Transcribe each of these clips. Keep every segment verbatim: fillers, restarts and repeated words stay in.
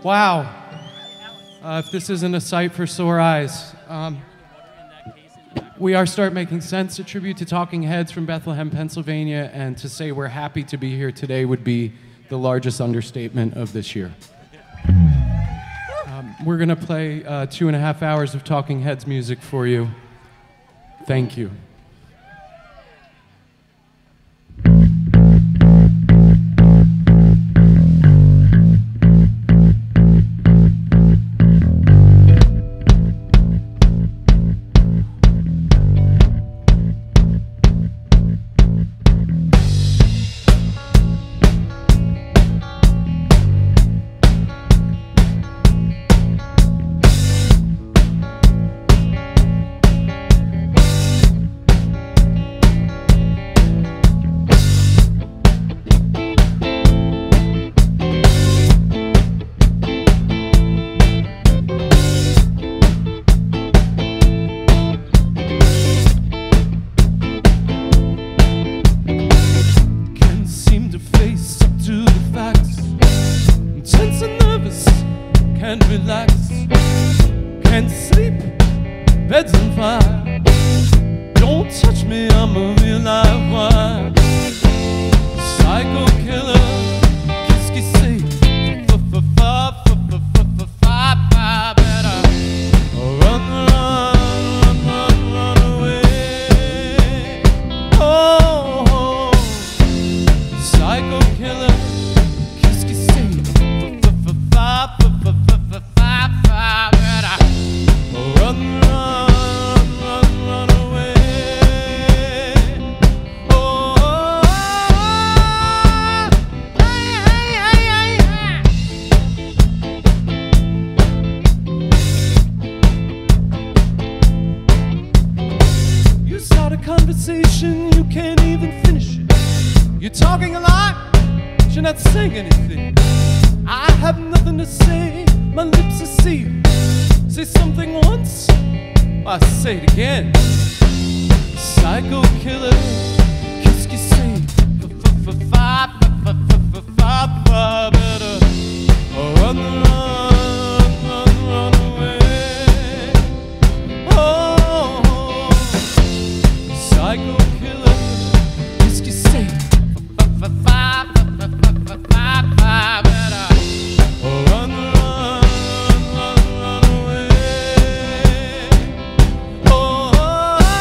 Wow. Uh, if this isn't a sight for sore eyes. Um, we are Start Making Sense, a tribute to Talking Heads from Bethlehem, Pennsylvania, and to say we're happy to be here today would be the largest understatement of this year. Um, we're going to play uh, two and a half hours of Talking Heads music for you. Thank you.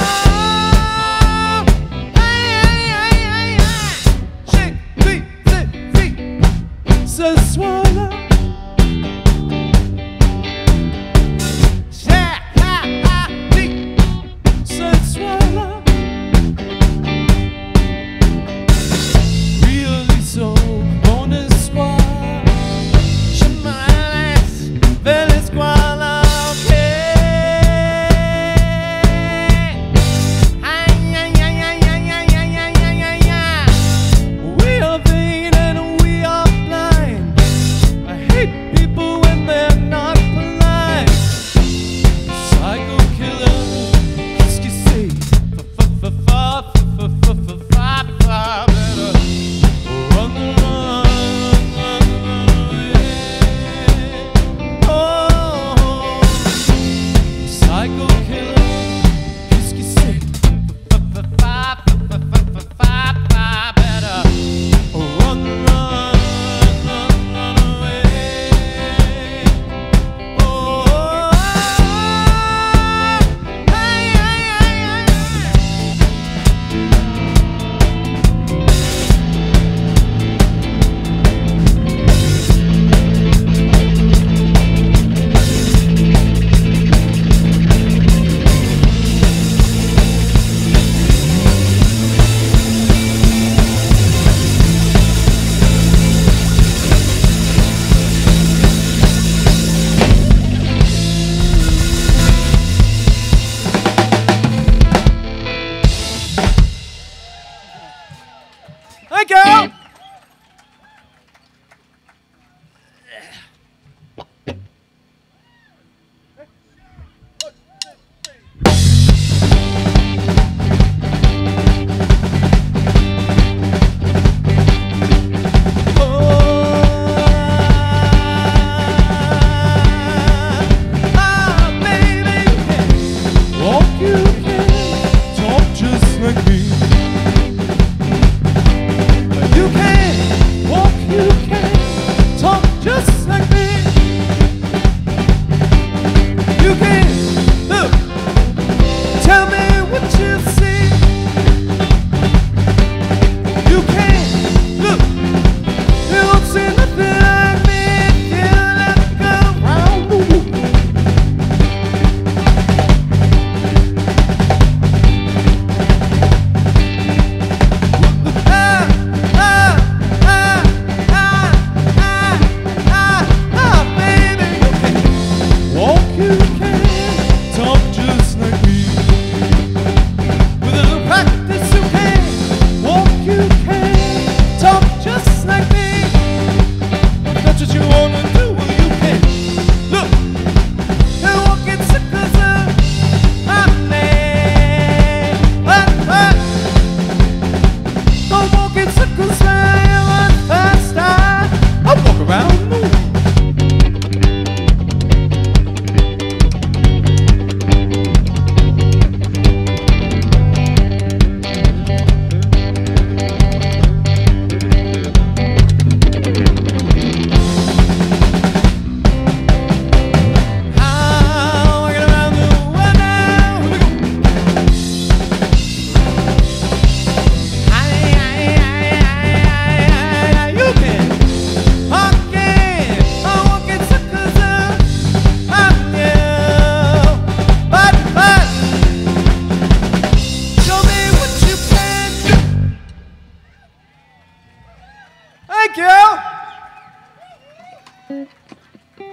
Shake, beat,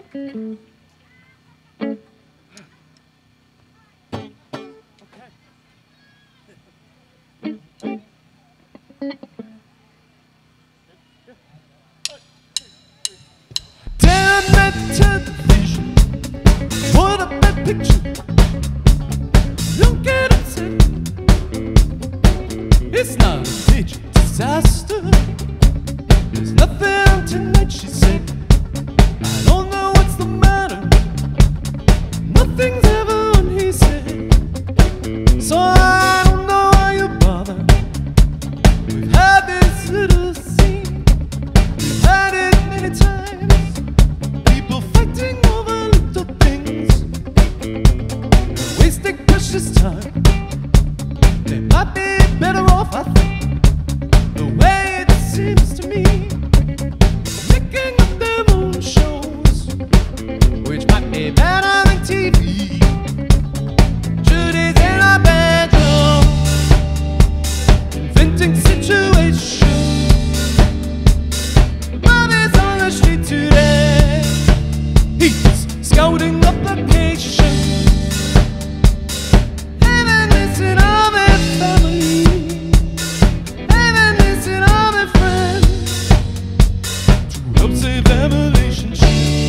Damn that television, what a bad picture. Don't get upset, it's not a major disaster. There's nothing tonight, she said. I don't know what's the matter, nothing's ever on, he said. So I don't know why you bother. We've had this little scene, we've had it many times. People fighting over little things, wasting precious time. They might be better off, I think, the way it seems to me, making up their own shows, which might be better than T V. Judy's in a bedroom, inventing situations. Bobby's on the street today, he's scouting up locations. Even missing all their family, even missing all their friends, to help save their relationship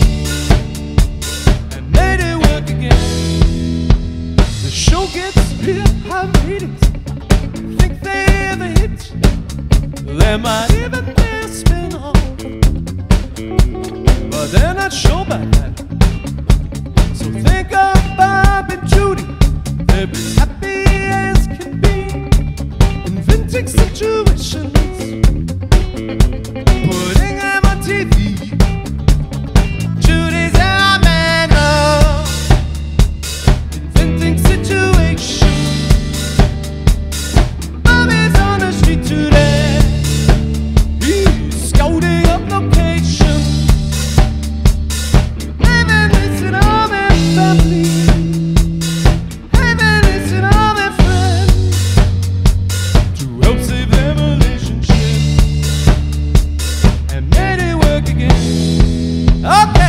and made it work again. The show gets real high ratings, think they ever hit. There might even be a spin-off, but they're not sure about that. So think of Bob and Judy, they're as happy as can be, inventing situations, putting them on T V. Judy's in a bedroom, inventing situations. Bobby's on the street today, he's scouting up locations. Even missing all their family, even missing all their friends, to help save their relationship and made it work again. Okay.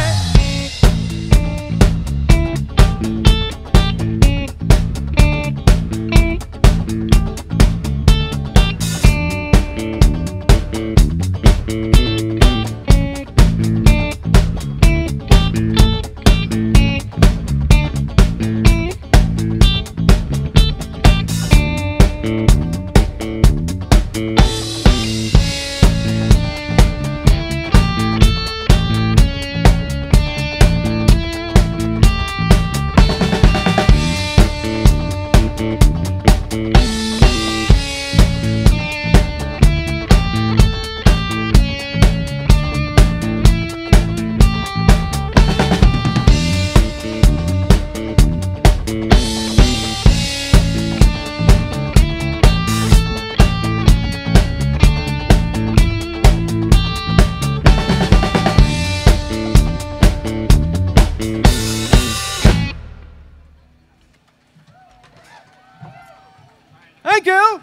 Thank you.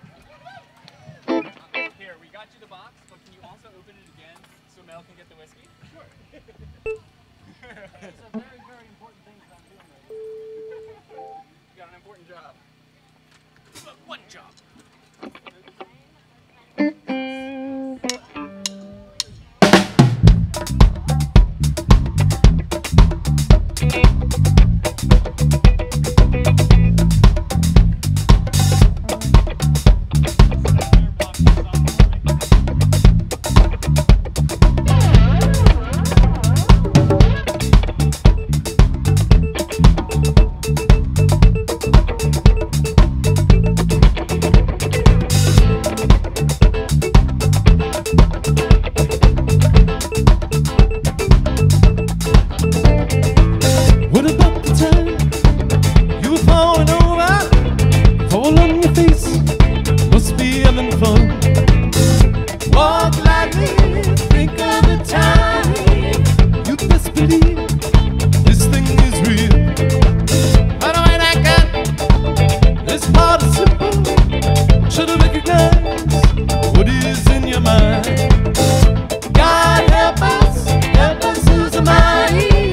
Here, we got you the box, but can you also open it again so Mel can get the whiskey? Sure. It's a very, very important thing that I'm doing right now. You got an important job. But what job? God help us, help us lose the mind.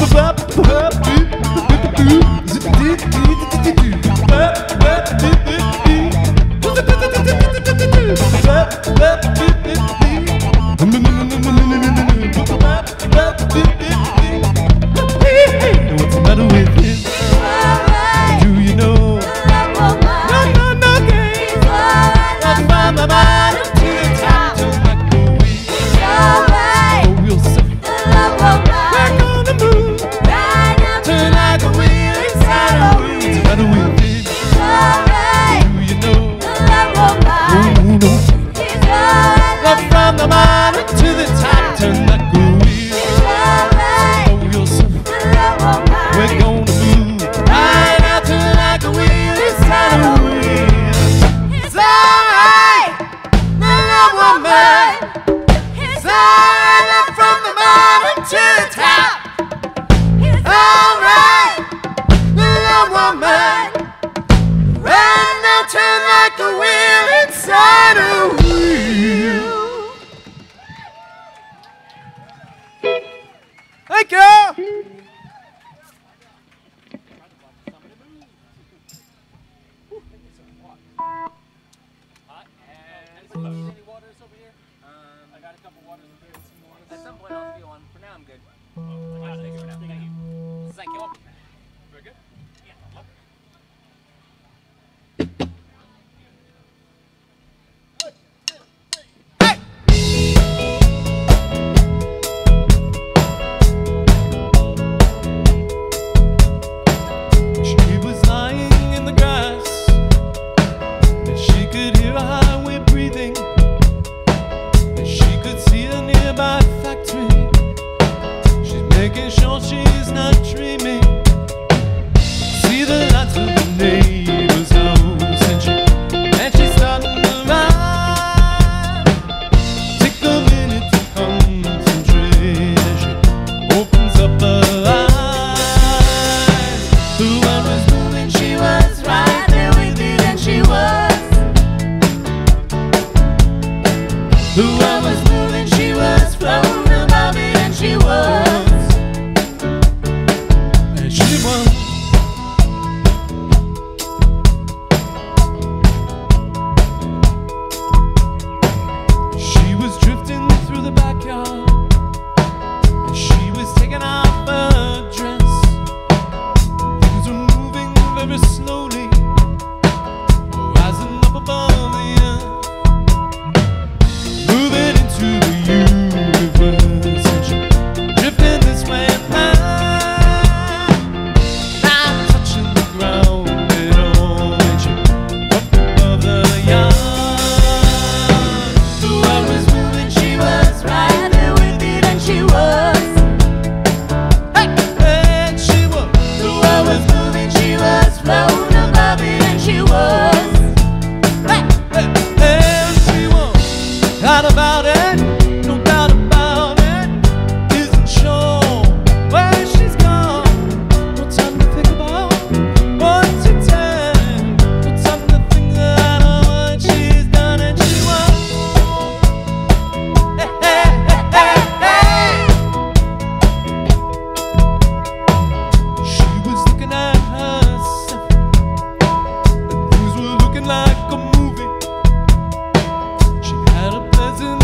What's the matter with him? Do you know? No, no, no game. From the bottom to the top, just like the wind. Oh, we'll say we're gonna move turn like a wheel inside a wheel. What's the matter with him? Do you know? Oh, no. Up from the bottom to the top, turn like a wheel. Oh, you'll see we're gonna move right out, turn like a wheel inside a wheel. It's alright, the love woman. It's alright, up from the bottom to the top. Alright, the love woman. Right now, turn like a wheel inside a wheel. Thank you. Any waters over here? Um, I got a couple waters over here. Some waters. At some point I'll feel one. For now I'm good. I got it for now. Thank you. Thank you. Very good. Yeah. She was lying in the grass, and she could hear a highway breathing, and she could see a nearby factory. She's making sure she's not dreaming. See the lights of the neighbor's house, and she, and she's starting to ride. Take a minute to concentrate as she opens up her eyes. The world was moving, she was right there with it, and she was. The world was moving, she was floating above it, and she was. And she was. She was drifting through the backyard, and she was taking off her dress. Things were moving very slowly, rising up above the earth, moving into the universe, and she drifting this way and that, not touching the ground at all, and she up above the yard. The world was moving, she was right there with it, and she was. Hey, and she was. The world was moving, she was floating above it, and she was. Hey, hey, and she was. Thought about it, no doubt about it. Isn't sure where she's gone. No time to think about what to tell. No time to think about what she's done, and she was. Hey, hey, hey, hey, hey. She was looking at herself, and things were looking like a movie. She had a pleasant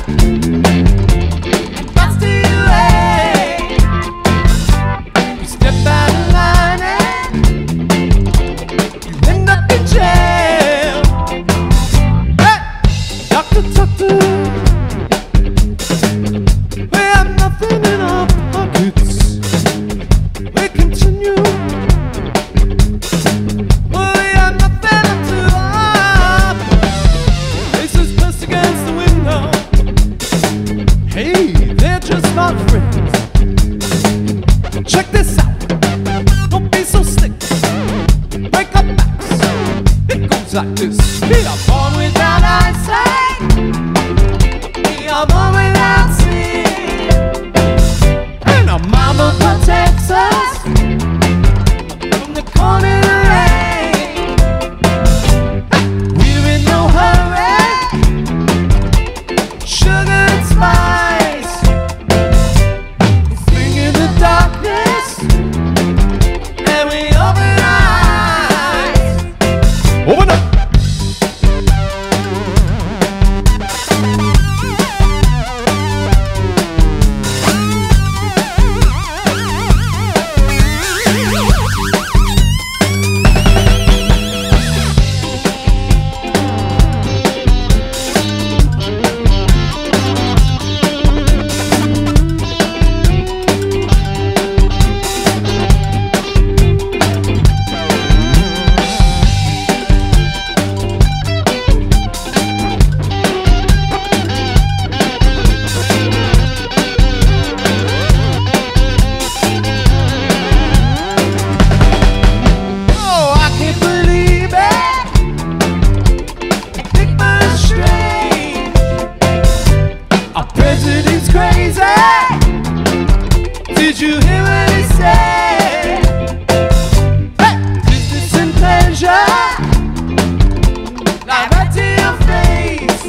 Like this. We are born without eyesight. We are born without seeing. And our mama protects us from the cold and the rain. We're in no hurry. Sugar and spice. Swing in the darkness. And we open our eyes. Open up. Did you hear what he said? Hey! Business and pleasure, lie right to your face.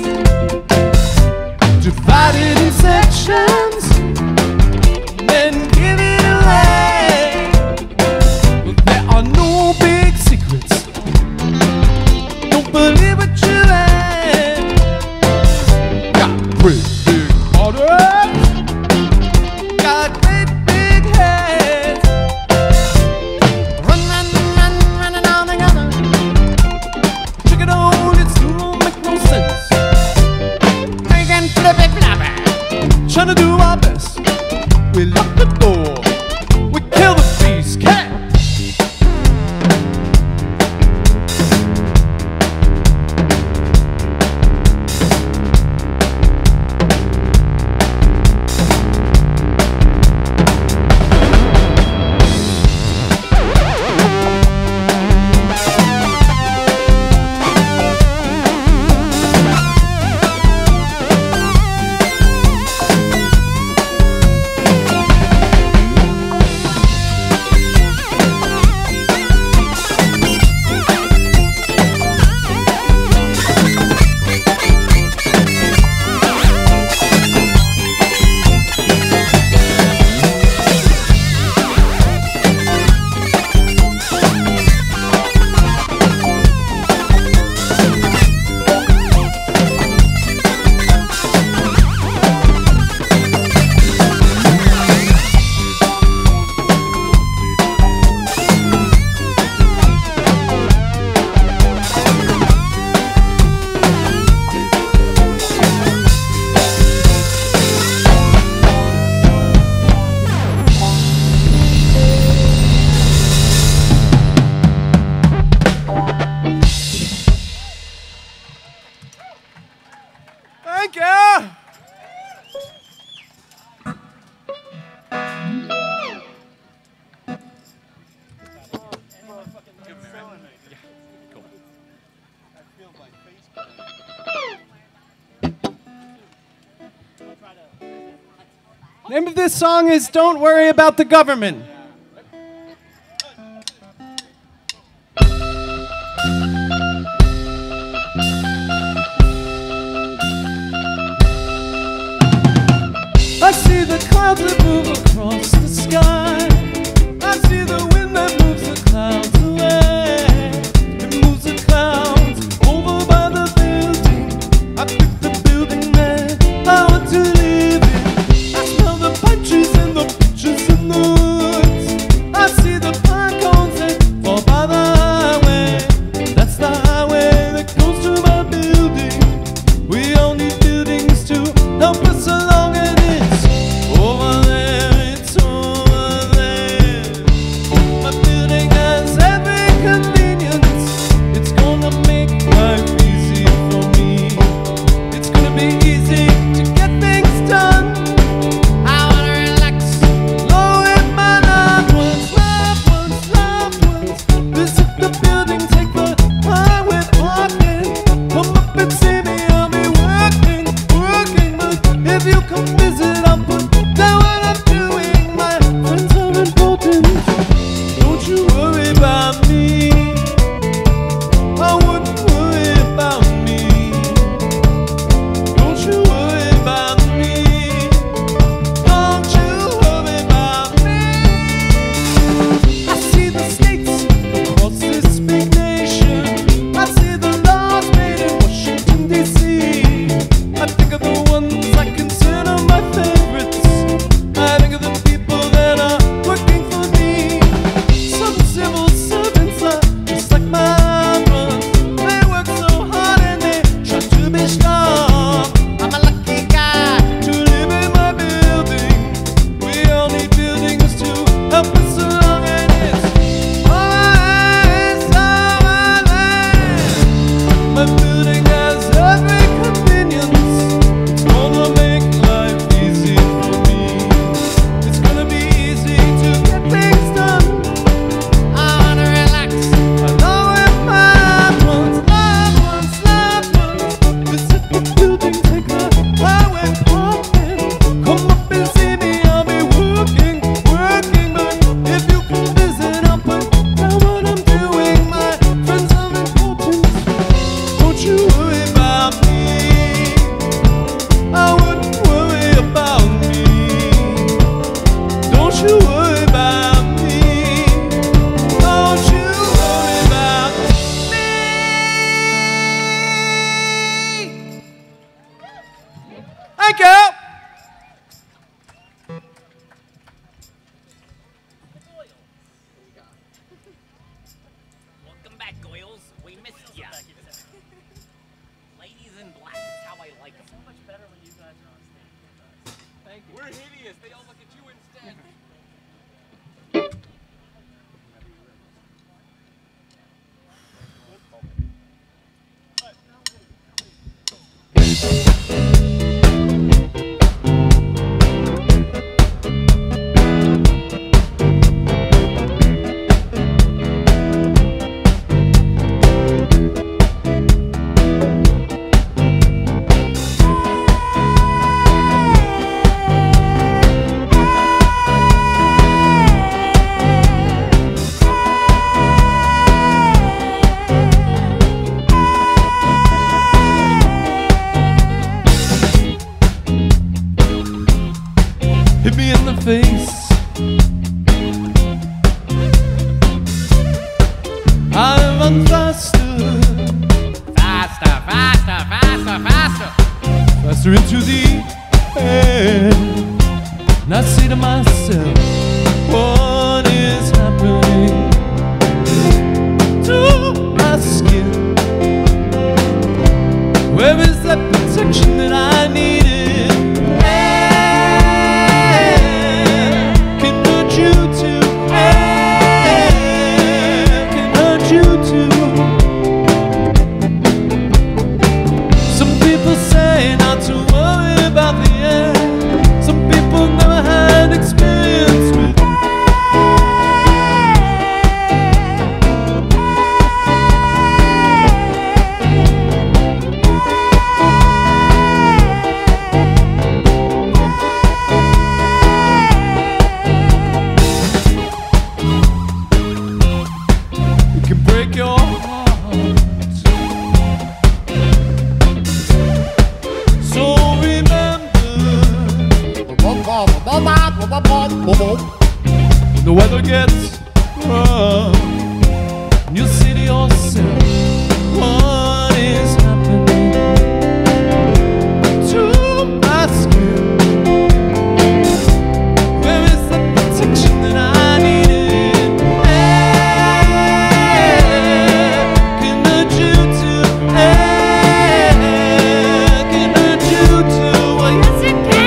Divided in sections, then give it away. But there are no big secrets. Don't believe what you read. Got pretty big orders. Got great big heads. Run, run, run, running all together. Chicken old, it still don't make no sense. Big and flippy floppy. Trying to do our best. We lock the door. We kill the beast cat. Thank you. Name of this song is Don't Worry About the Government. I see the clouds that move across the sky. I see the wind that moves the clouds away. It moves the clouds over by the building. I pick the building there. I so long and it's over there, it's over there. My building has every convenience. It's gonna make life easy for me. It's gonna be easy to get things done. I wanna relax, alone with my loved ones, loved ones, loved ones. Visit the building, take the highway parking. Come up and see me, I'll be working, working. But if you come visit, I'll put down what I'm doing. My friends are important. Don't you worry about me. I wouldn't worry about me. Don't you worry about me. Don't you worry about me. I see the states across this big nation. I see the laws made in Washington, D C. I think of the ones I consider my favorites. I think of the people that are working for me. Some civil servants are just like my brother. They work so hard and they try to be strong. I'm a lucky guy to live in my building. We all need buildings to help us along, and it's always over there. My building has every convenience. It's gonna make life easy for me. It's gonna be easy to get things done. I wanna relax, alone with my loved ones, loved ones, loved ones. Visit the building, take the highway parking. Come up and see me, I'll be working, working. But if you can visit, I'll put down what I'm doing. My friends are important. Don't you worry about me. I wouldn't worry about me. Don't you worry about me. Don't you worry about me. Thank you. Welcome back, Goyles. We missed ya. Ladies in black is how I like them. So much better when you guys are on stage with us. Thank you. We're hideous. They all look at you instead. Hit me in the face. I run faster, Faster, faster, faster, faster. faster into the air. And I say to myself, what is happening to my skin? Where is that protection that I needed? Air can hurt you too. Air can hurt you too. Some people say not to worry about the air. Some people never had experience with it can break your heart. So remember, the weather gets rough, and you say to yourself, what is happening to my skin? Where is the protection that I needed? Air can hurt you too. Air can hurt you too. Well, yes, it can.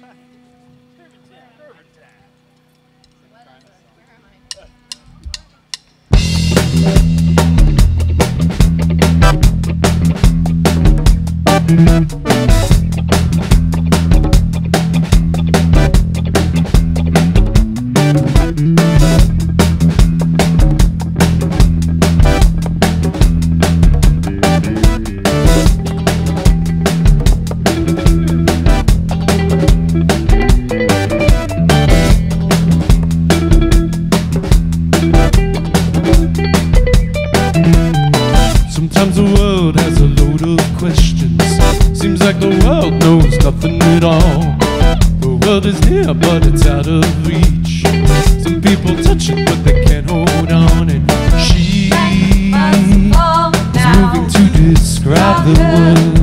Sometimes the world has a load of questions. Seems like the world knows nothing at all. The world is near, but it's out of reach. Some people touch it, but they can't hold on. And she is moving to describe the world.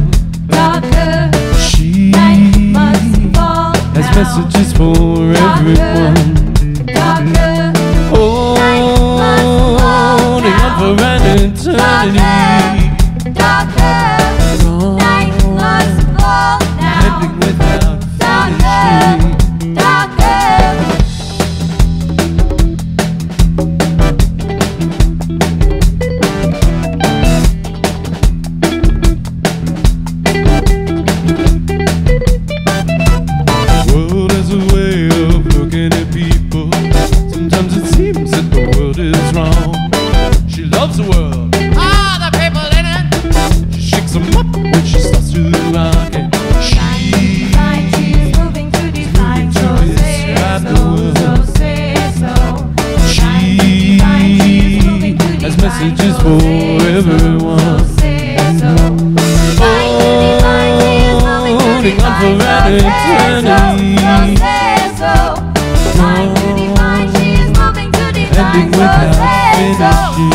She has messages for everyone. Holding on for an eternity. Ending without finishing. World has a way of looking at people. Sometimes it seems that the world is wrong. She loves the world, all the people in it. She shakes them up when she starts to rock it. She She's moving to define, so say so, so say so. She has messages for everyone. Holding on for an eternity. Ending without finishing.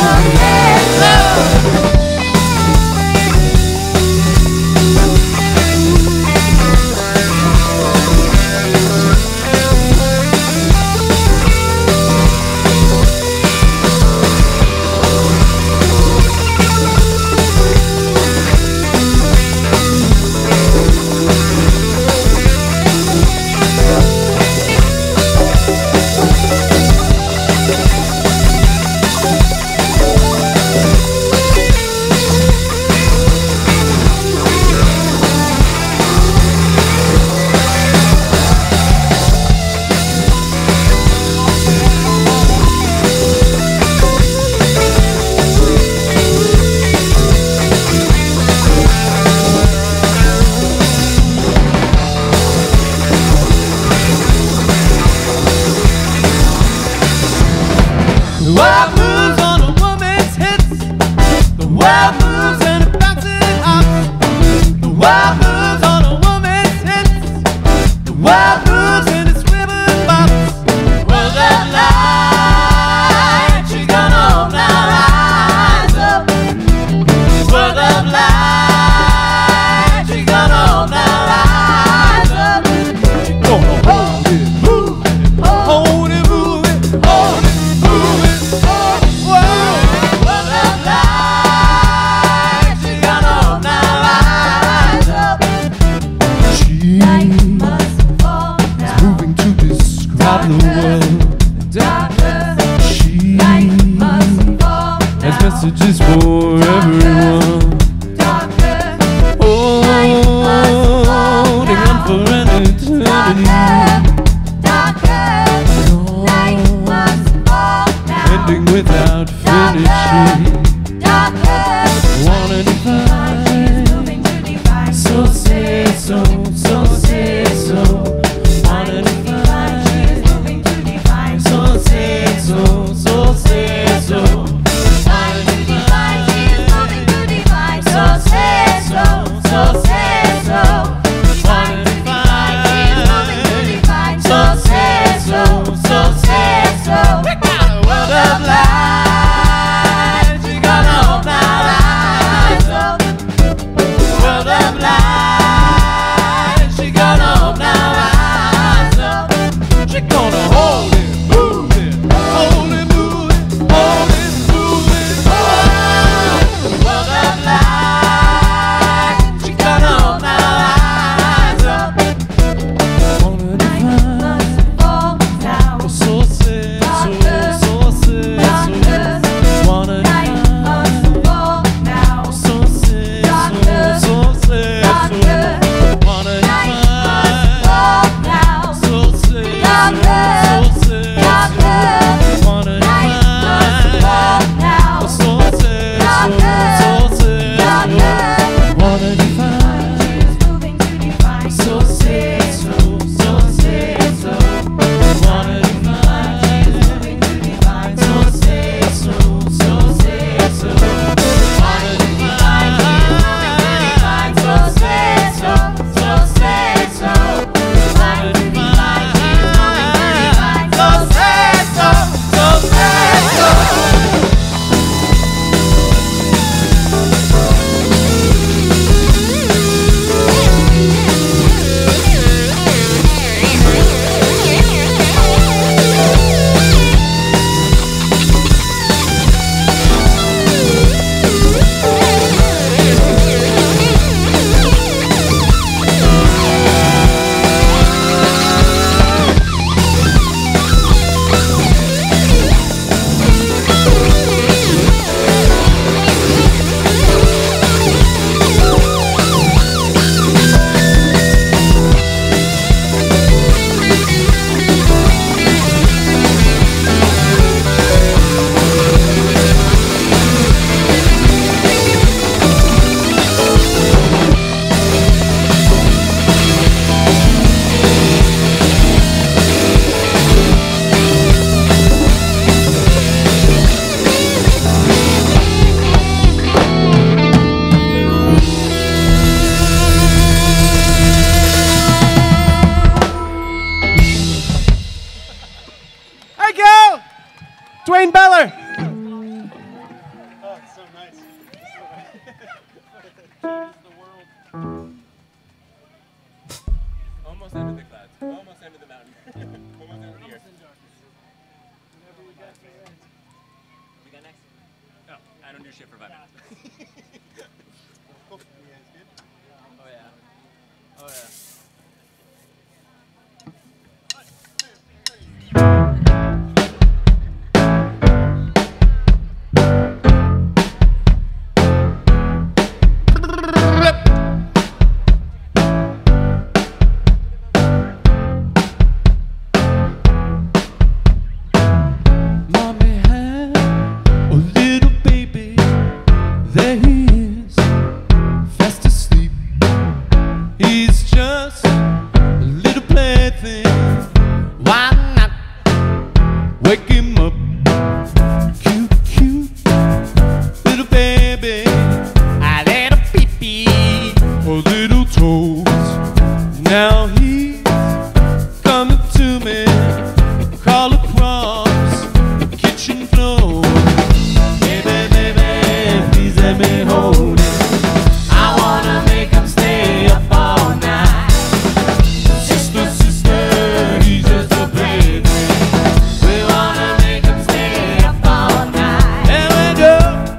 The world moves on a woman's hips. The world moves and it bounces up. The world moves on a woman's hips. The world moves and it's ribbon bops. World of light, she's gonna now rise up. World of light, she's gonna now rise up. She's gonna hold it, move it, hold it, move it, hold it. The world. She has messages for everyone. Holding on for an eternity. Ending without finishing. Wanna define, so say so, so say so. Wanna define. So say so, so say so. Wanting to define, she is moving to define. So say so, so say so. Wanting to define, she is moving to Wayne Beller. Oh, it's so nice. Almost under the clouds. Almost under the mountain. Almost under the earth. We got next? Oh, I don't do shit for five minutes. Oh, you guys good? Oh yeah. Oh yeah. Mommy had a little baby. There he is, fast asleep. He's just a little plaything. Why not wake him up? Cute, cute little baby. A little pee-pee, a little toes. Now he's coming to me. Crawl across the kitchen floor. Baby, baby, please let me hold it. I wanna make him stay up all night. Sister, sister, he's just a baby. We wanna make him stay up all night. There we go.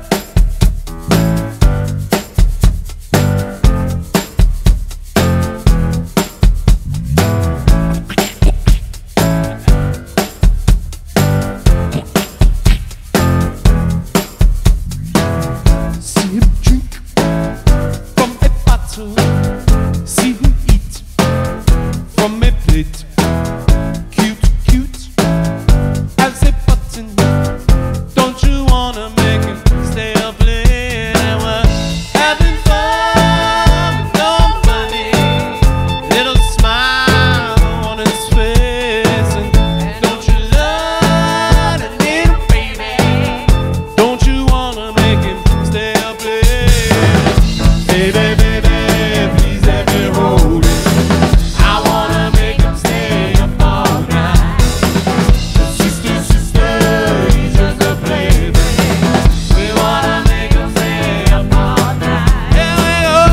See him drink from a bottle. See him eat from a plate. Cute, cute as a button. Don't you wanna make him stay up late? And we're having fun with no money. Little smile on his face. And don't you love a little baby? Don't you wanna make him stay up late? Baby, baby, please let me hold it. I wanna make him stay up all night. Sister, sister, he's just a baby. We wanna make him stay up all night. Here we go.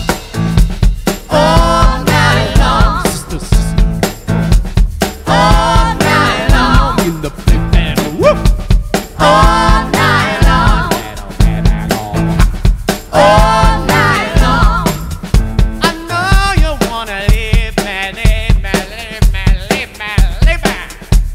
All night long. Sister, sister. All night long. In the big band. Whoop. All night long. All night long. I know you wanna leave me, leave me, leave me, leave me, leave me.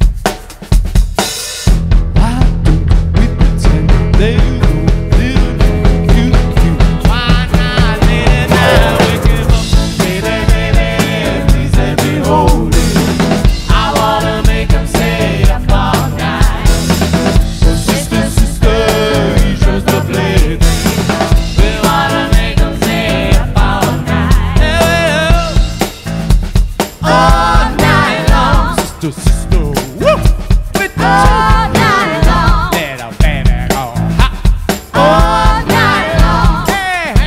Why don't we pretend that you little cute, cute? Why not lay it down, wake him up? Baby, baby, please let me hold it. I wanna make him stay up all night. Sister, sister, he's just a plaything. We wanna make him stay up all night. Yeah, all night long. Sister, sister, woo! With the all night long. Little baby, go hot. All night long. Yeah,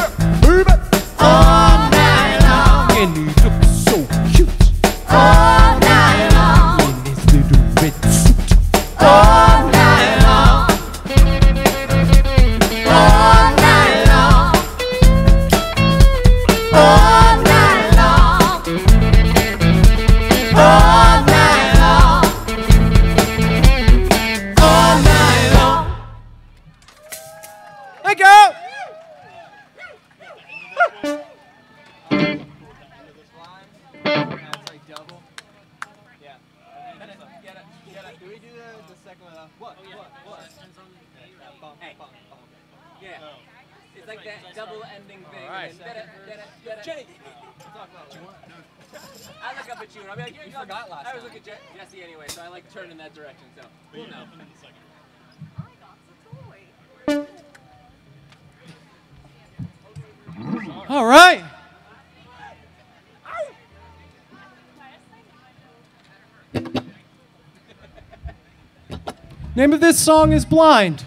all night long. And he looks so cute. All night long. In his little red suit. All night long. All night long. All night long. All night long. All night long. Thank you. That's like double. Yeah. Get it, get it, get it. Do we do the, the second one? Uh, what? What? What? Hey. Yeah. It's like that double ending thing. Alright. And then get it, get it, get it. Jenny! I look up at you and I'll be like, you forgot last I always look at Je- Jesse anyway, so I like turn in that direction, so. We'll know. All right. Name of this song is Blind.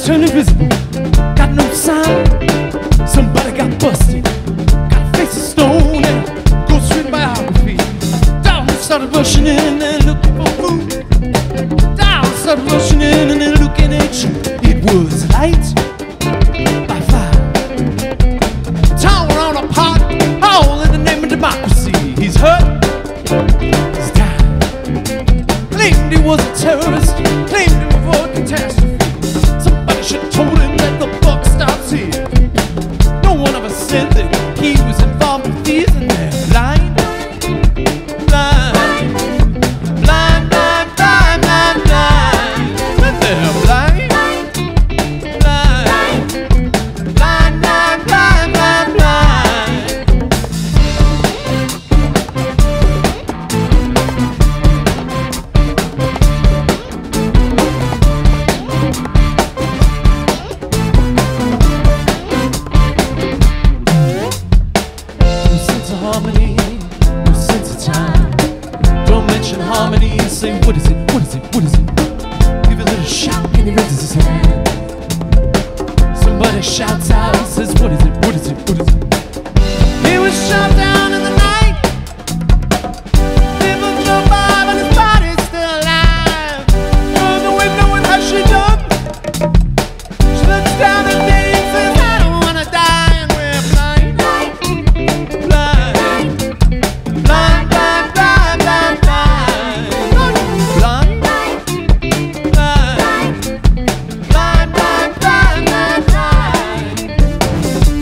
turned invisible. Got no sign. Somebody got busted. Got a face of stone and a ghost written biography. Down started rushing in and looking for food. Down started rushing in and then looking at you. It was light by fire. Town on a pot, all in the name of democracy. He's hurt, he's died. Claimed he was a terrorist, claimed to avoid catastrophe. Somebody should have told him that the buck stops here. No one ever said that he was involved with these, and they're blind, blind, blind, blind, blind, blind, blind. And they're blind, blind, blind, blind, blind, blind, blind. No sense of harmony, no sense of time. Don't mention harmony and say, what is it, what is it, what is it? Give a little shout and he raises his hand. Somebody shouts out and says, what is it, what is it, what is it? He was shot down in the night. People drove by but his body's still alive. Through the window and how she done. She looks down at me and says, I don't wanna die, and we're blind. Blind, blind, blind, blind, blind, blind. Blind, blind, blind, blind, blind, blind, blind.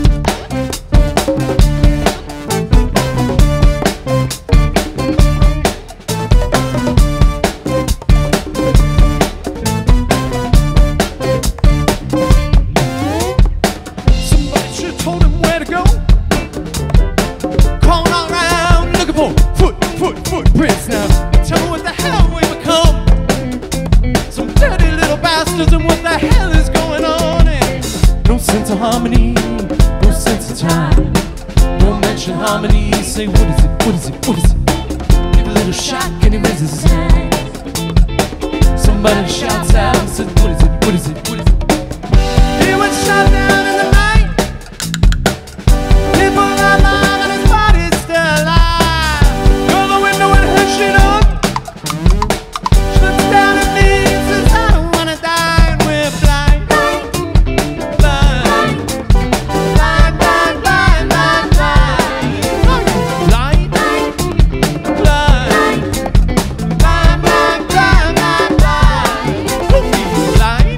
Somebody should have told him where to go. Crawling all around looking for foot, foot, footprints. Now tell me what the hell we become. Some dirty little bastards, and what the hell is going on? And no sense of harmony, no sense of time. Don't mention harmony, say what is it, what is it, what is it? Give a little shock and he raises his hand. Somebody shouts out and says, what is it, what is it, what is it? He was shot down in the night. People are alive and his body's still alive. Go to the window and her shit up. She looks down at me and says, I don't wanna die, and we're blind. Blind, blind, blind, blind, blind, blind. Blind, blind, blind, blind, blind, blind, blind, blind. Blind,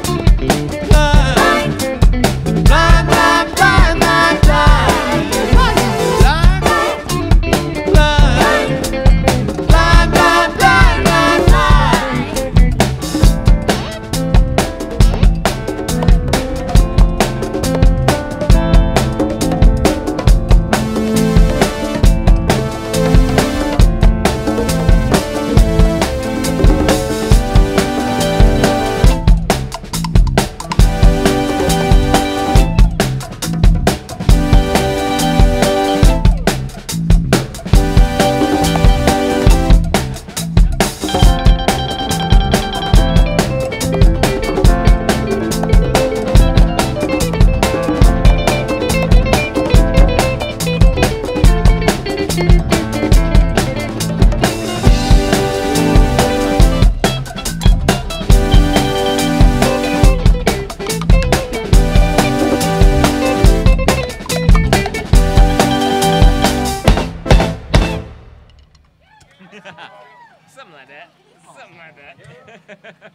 Something like that. Something like that.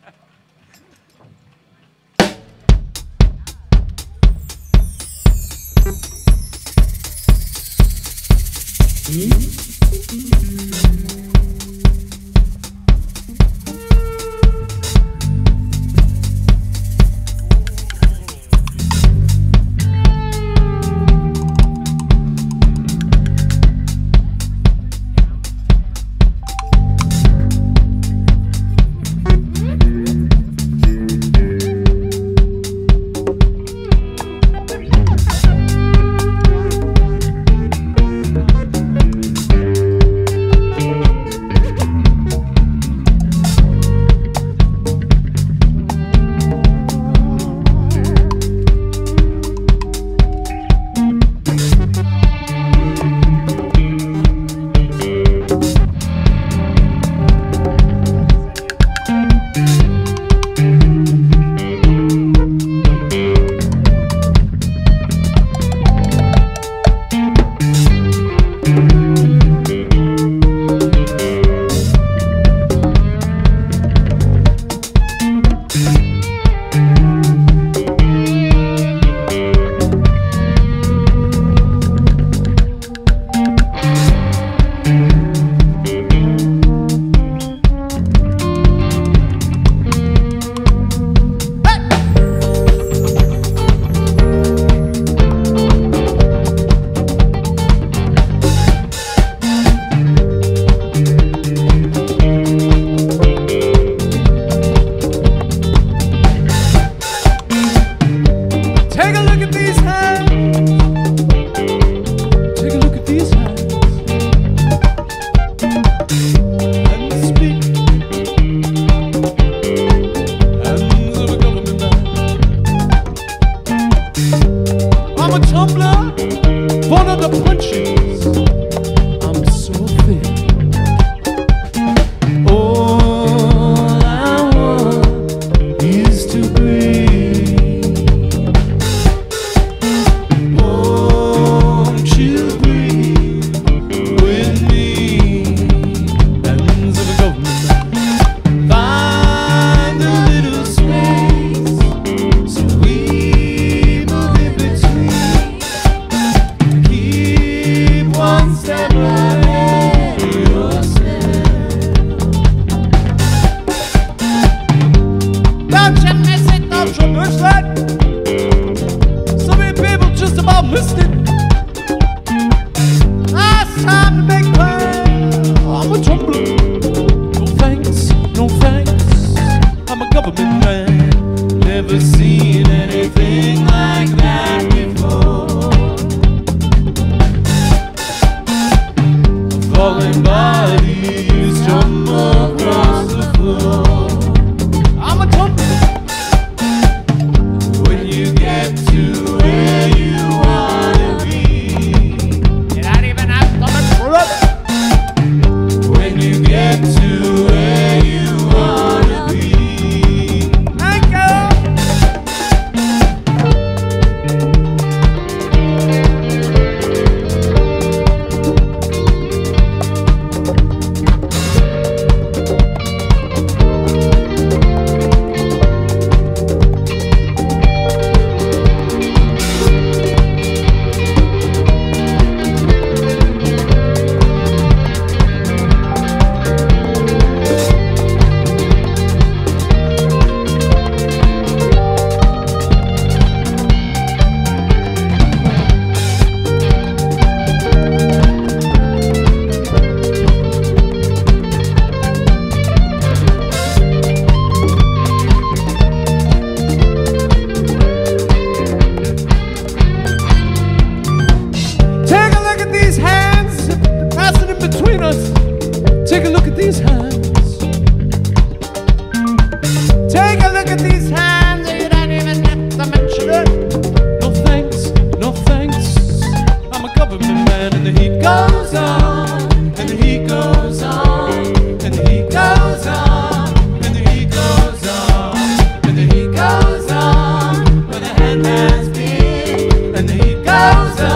flashlight. So many people just about missed it. Ah, it's time to make plans. I'm a tumbler. No thanks, no thanks. I'm a government man. Never seen anything like that before. Falling bodies jump across the floor. I'm a tumbler. When you get to where you wanna be, you don't even have to look for it. When you get to where you wanna be, thank you. Take a look at these hands, passing in between us. Take a look at these hands. Take a look at these hands, you don't even have to mention it. No thanks, no thanks. I'm a government man, and the heat goes on, and the heat goes on, and the heat goes on, and the heat goes on, and the heat goes on. Where the hand has been, and the heat goes on.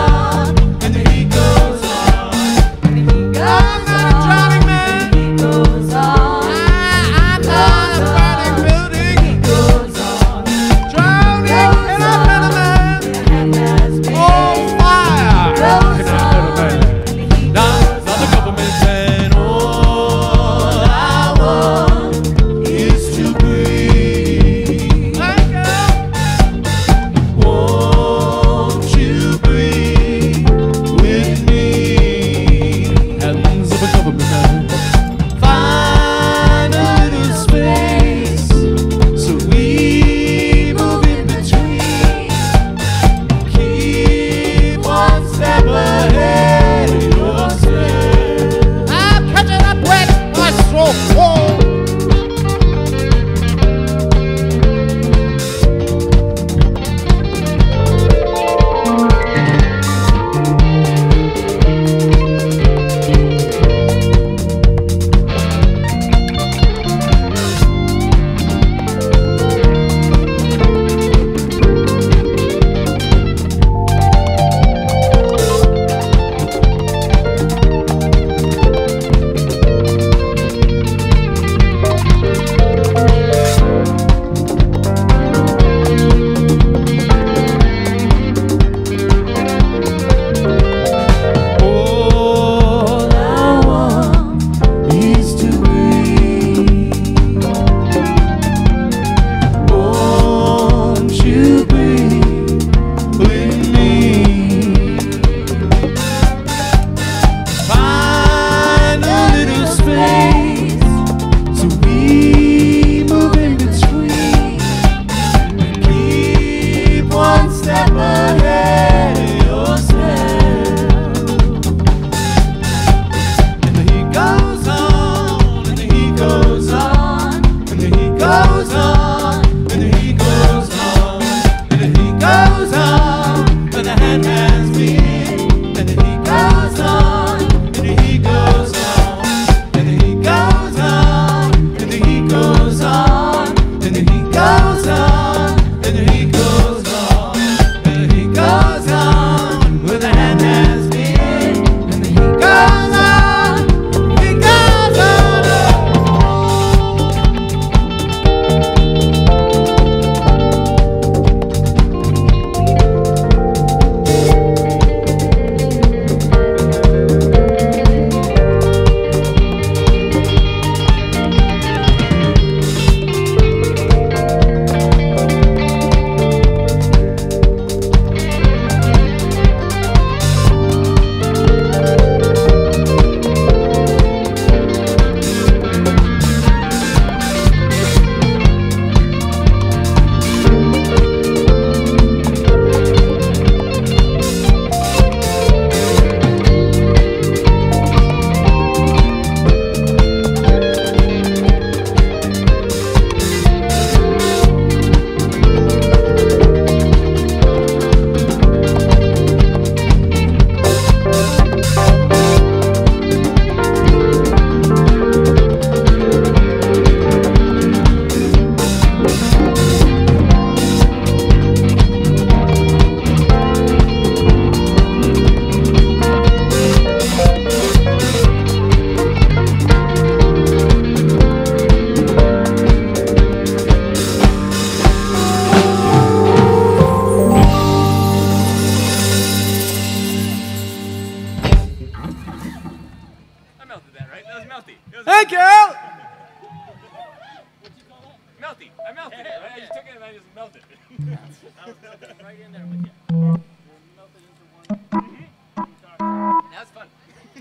right? I just took it and I just melted. I was right in there with you. Melted into one. That was fun.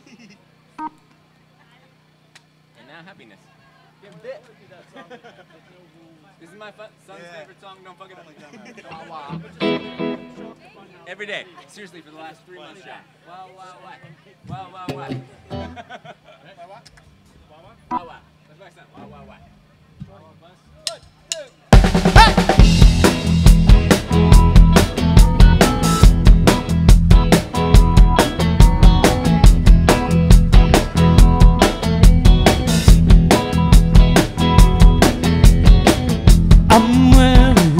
And now happiness. Get bit. This is my fun, son's Yeah. favorite song. Don't fuck it up. Wow, Wow, wow. Every day. Seriously, for the last three months, John. Wow, wow, wow. Wow, wow, wow. Wow, wow. Wow, wow. That's my son. Wow, wow, wow. I'm wearing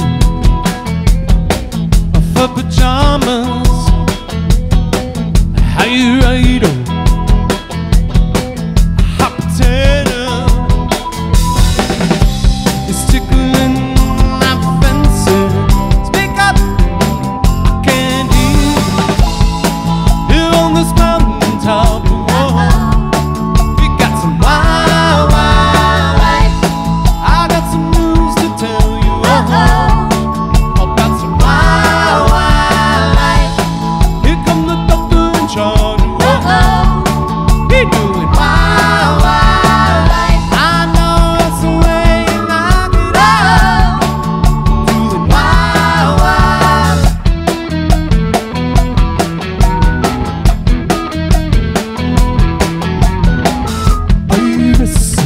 fur pajamas. How you ride on hot potato? It's tickling my fences. Speak up, I can't hear. Here on this mountain top, oh, we got some wild, wild life. I got some news to tell you, oh, about some wild, wild life. Here come the doctor in charge, oh, he doing wild, wild life. I know it's the way you like it, oh, doing wild, wild life. Iris,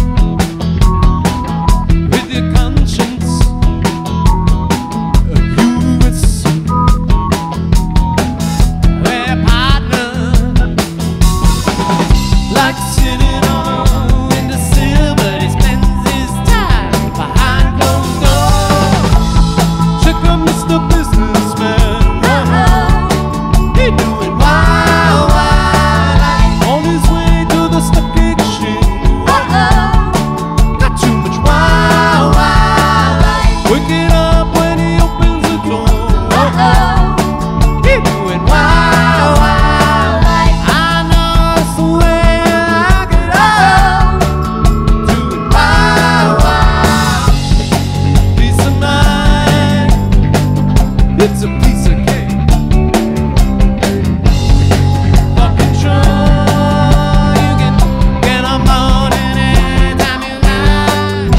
with your conscience, you whistle, their partner, like sitting on a windowsill, but he spends his time behind closed doors. Check out Mister Businessman, he doing wild, wild life, on his way to the stock exchange. Got too much wild, wild life. Waking up when he opens the door. He doing wild, wild life. I know it's the way you like it, oh, doing wild, wild. Peace of mind, it's a piece of cake. Fucking sure you can get on board anytime you like.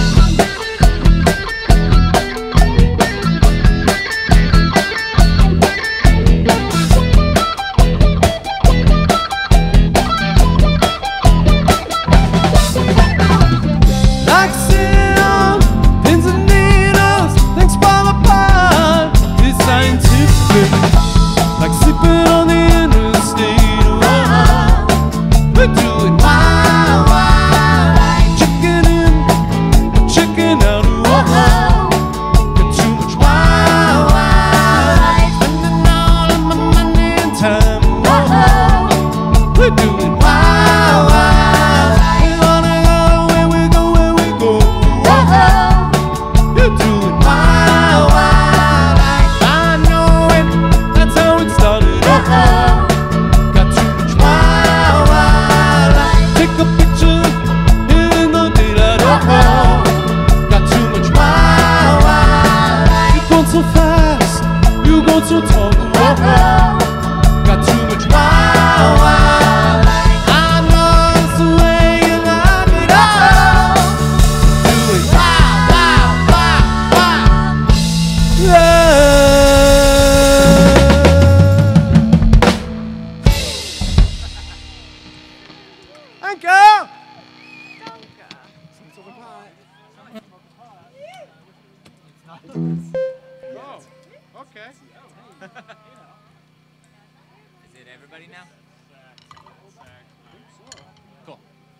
Like sitting on pins and needles, things fall apart. It's scientific, like sleeping on the interstate. Oh, we're doing wild, wild life. Checking in, checking out. Oh, got too much wild, wild life. Spending all of my money and time. Oh, we're doing wild, wild life. We wanna go where we go, where we go. You're doing wild, wild life. I know it, that's how it started. Oh, got too much wild, wild life. Take a picture in the daylight. Oh, got too much wild, wild life. You're going so fast, you're going so tall. Oh, got too much wild, wild life. I know it's the way you like it, oh, do it wild, wild, wild, wild. Yeah. Thank you. Oh, okay. Is it everybody now? Cool.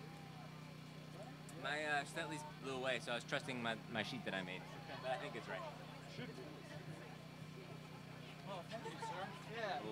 My uh, Stetley's blew away, so I was trusting my, my sheet that I made. But I think it's right. Yeah.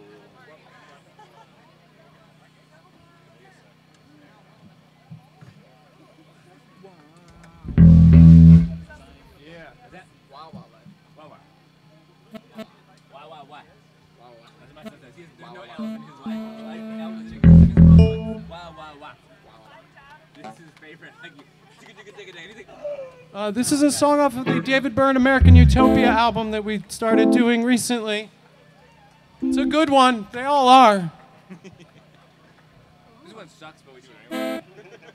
Yeah. Is that? Wow, wow, wow. Wow, wow. Wow, wow, wow. Wow, wow. That's my son says. He has, there's no L in his life. Like, L is in his world. Wow, wow, wow. Wow, wow. This is his favorite. Like, Uh, this is a song off of the David Byrne American Utopia album that we started doing recently. It's a good one. They all are. This one sucks, but we do it anyway.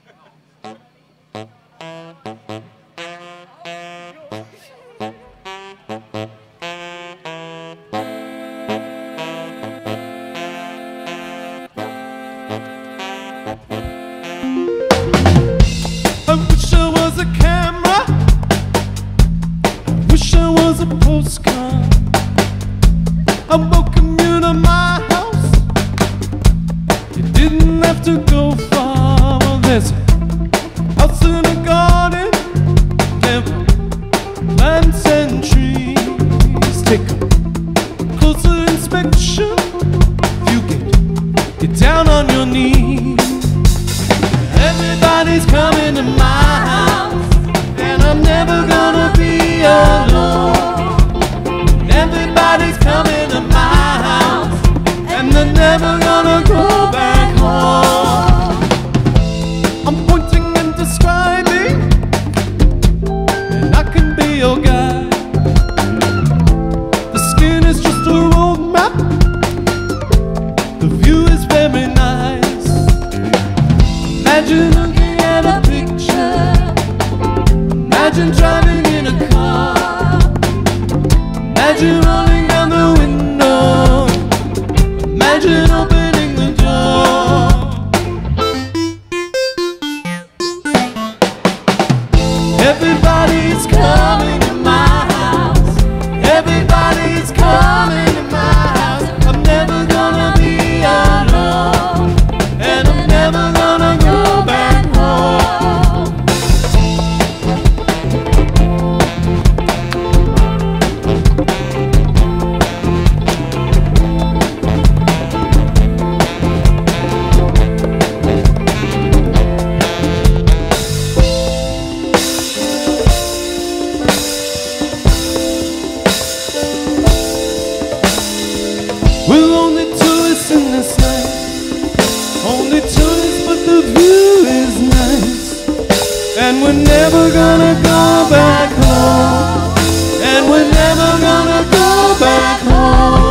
I wish I was a camera. I wish I was a postcard. I welcome you to my house. You didn't have to go far. Well, there's a house in a garden, there were plants and trees. Take a closer inspection. You get get down on your knees. Everybody's coming to my house, and I'm never gonna be alone. Everybody's coming to my house, and they're never gonna go back home. I'm pointing and describing, and I can be your guide. The skin is just a road map. The view is very nice. Imagine looking at a picture. Imagine driving in a car. Imagine rolling down the window. Imagine opening the door. Everybody's coming to my house. Everybody's coming to my house. I'm never gonna be alone, and I'm never gonna go back home. We're only tourists in this life, only tourists, but the view is nice. And we're never gonna go back home, and we're never gonna go back home.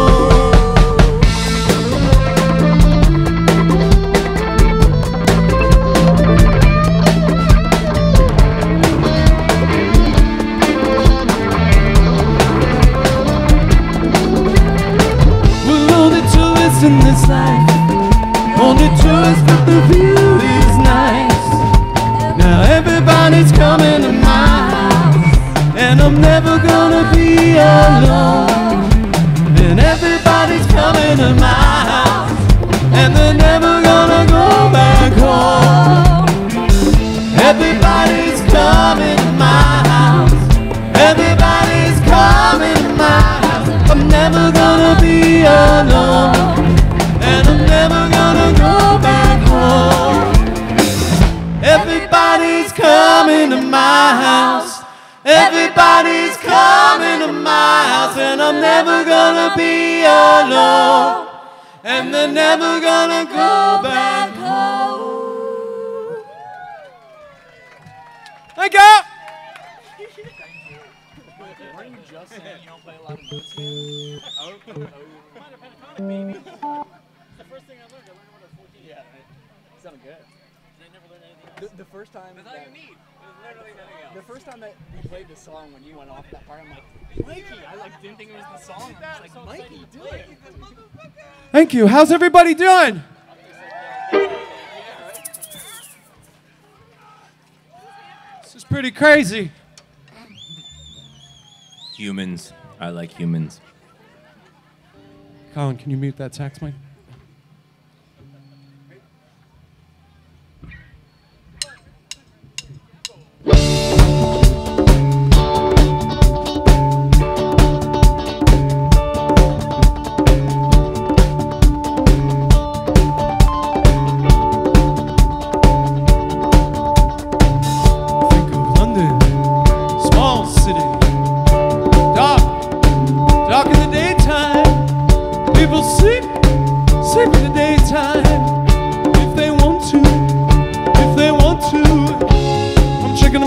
We're only tourists in this life, only tourists, but the view is nice. Now everybody's coming to my house, and I'm never gonna be alone. And everybody's coming to my house, and they're never gonna go back home. Everybody's coming to my house. Everybody's coming to my house. I'm never gonna be alone, and I'm never gonna go back home. Everybody's coming to my house. Everybody's coming to my house, and I'm never gonna be alone, and they're never gonna go back home. Thank you. Weren't you just saying you don't play a lot of notes here? Oh, oh. Minor pentatonic, baby. It's the first thing I learned. I learned when I was fourteen. Yeah, right. Sounded good. And I never learned anything else. The, the first time That's all that, you need. There's literally nothing else. the first time that we played the song when you went off that part, I'm like, Mikey, I like didn't think it was the song. I was like, Mikey, do it. Thank you. How's everybody doing? This is pretty crazy. Humans. I like humans. Colin, can you mute that sax mic? Think of London, small city, dark, dark in the daytime. People sleep, sleep in the daytime. If they want to, if they want to. I'm checking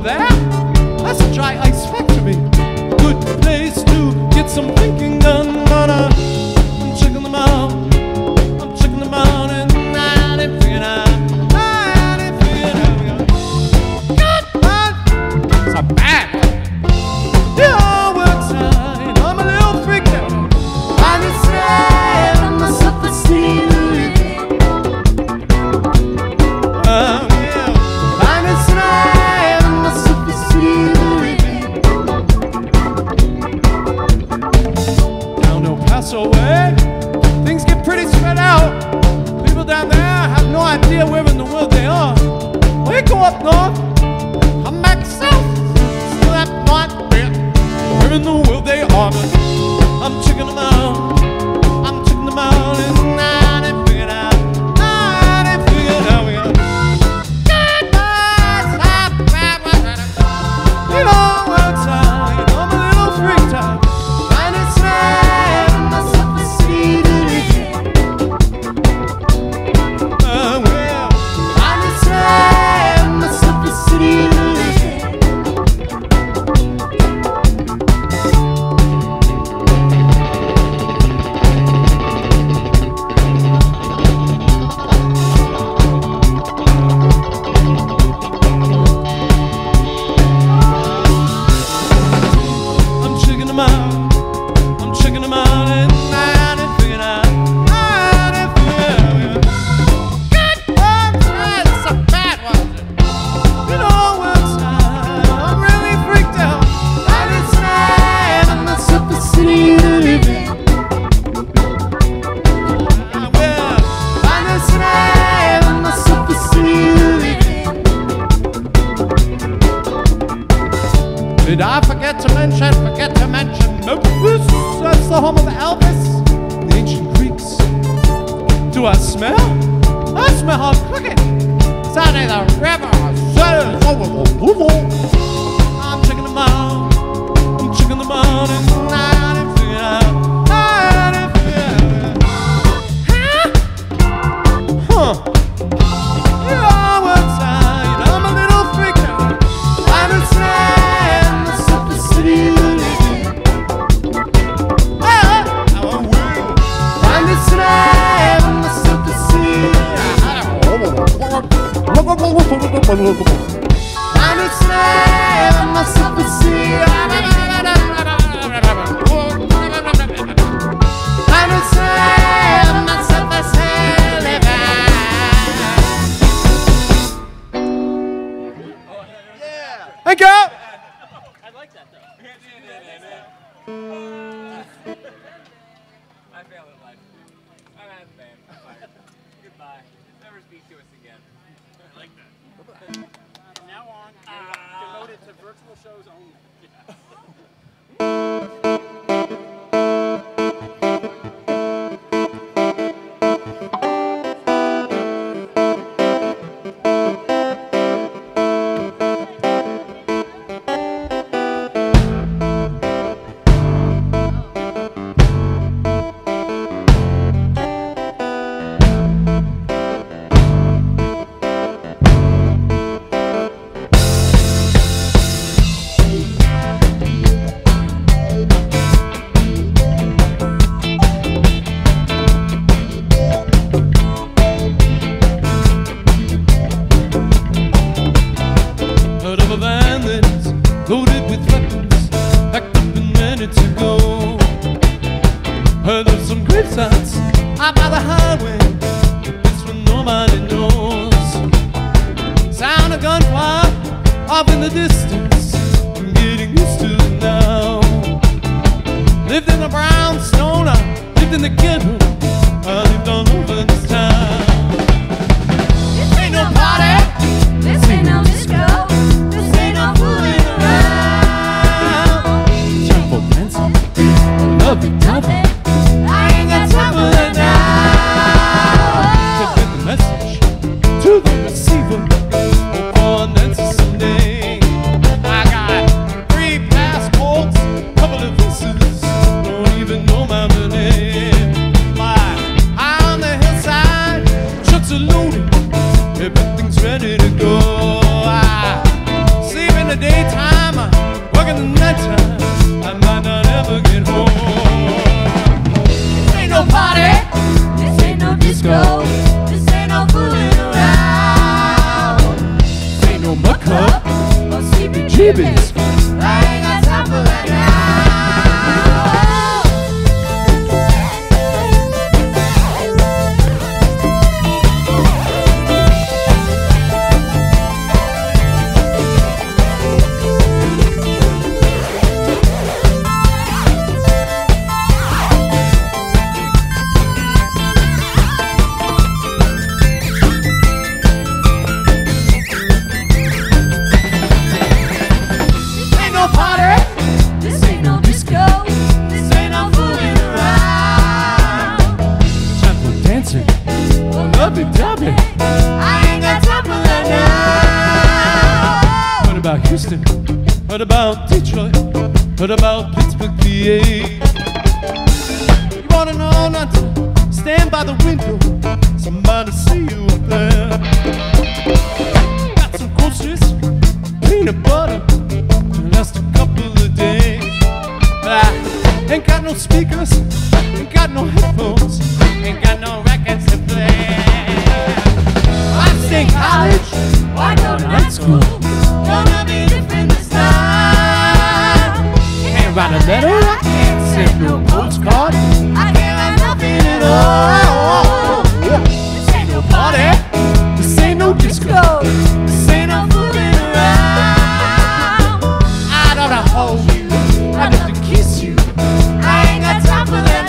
there? That's a dry ice factory. Good place to get some thinking done. But uh, I'm checking them out. I'm checking them out, and I didn't figure it out. I didn't figure it out. God, God, it's a bad one. It all works out. I'm a little freaked out. I decided on my self-esteem. Oh, yeah. I decided on my self-esteem. Down El Paso way, things get pretty spread out. People down there have no idea where in the world they are. We go up north, come back south, still have no idea where in the world they are. But I'm checking them out, I'm checking them out, and I didn't figure it out. I didn't figure it out. We got it all works out. I'm a little freaked out. I decided on my self-esteem. Uh, well, I decided on my self-esteem. I'm checking them out. I'm checking them out, and I didn't figure it out. I didn't figure it out. Good one, it's a bad one. It all works out. I'm really freaked out. I decided on my self-esteem. Ah, well, I decided on my self-esteem. did I forget to mention? Forget to mention Memphis? That's the home of Elvis, the ancient Greeks. Do I smell? I smell hot cooking. Sound of the river. I'm checking them out. I'm checking them out, and I didn't figure it out. I didn't figure it out. Huh? Huh? It all works out. I'm a little freaked out. I decided on my self-esteem. Ah, oh, well. I decided on my self-esteem. I decided on my self-esteem. I decided on my self-esteem. Thank you. I like that though. I failed at life. I'm out of fame. I'm fired. Goodbye. Never speak to us again. I like that. From now on, devoted to virtual shows only. Heard of a van that's loaded with weapons, packed up and ready to go. Heard of some grave sites out by the highway, it's where nobody knows. Sound of gunfire off in the distance, I'm getting used to it now. Lived in a brownstone, I lived in the ghetto, I lived all over this town. This ain't no party. This ain't no disco. This ain't no fooling around. Jump for dancing, love you, love it. I ain't got time for that To now. get the message to the receiver. Hope on Nancy someday. I got three passports, couple of visas, don't even know my name. My eye on the hillside, trucks are loaded, everything's ready. babies. I ain't got time for that Houston, what about Detroit, what about Pittsburgh, P A? You wanna know not to stand by the window, somebody see you up there. Got some groceries, peanut butter, last a couple of days. But I ain't got no speakers, ain't got no headphones, ain't got no records to play. I stay in college, why go to night school? Gonna be different this time. Can't write a letter, I can't send no postcard, I can't write nothing at all. This ain't no party, this ain't no disco, this ain't no fooling around. I'd ought to hold you, I'd love to kiss you, I ain't got time for that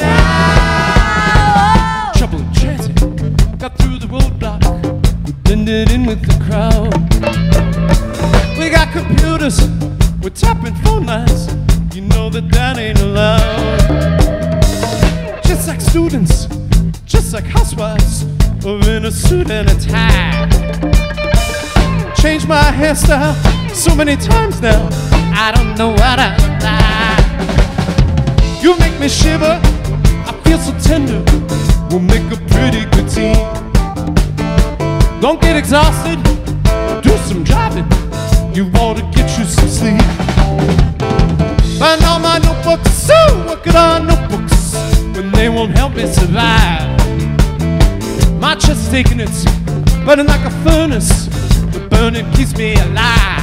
now. Trouble in transit, got through the roadblock, we blended in with the crowd. We got computers, we're tapping phone lines, you know that that ain't allowed. Just like students, just like housewives, or in a suit and a tie. Changed my hairstyle so many times now, I don't know what I look like. You make me shiver, I feel so tender, we'll make a pretty good team. Don't get exhausted, do some driving, you ought to get you some sleep. Find all my notebooks, so work at our notebooks when they won't help me survive. My chest is taking it, burning like a furnace. The burning keeps me alive.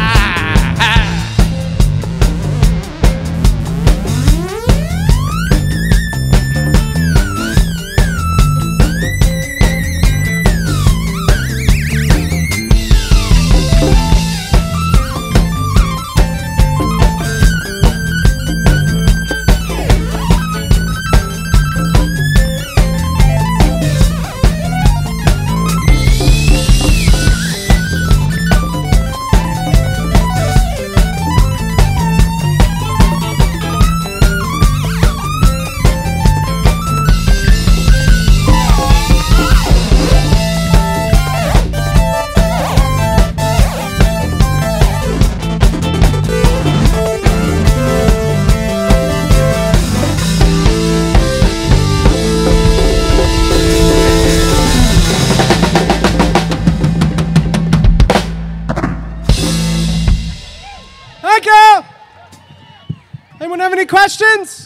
Anyone have any questions?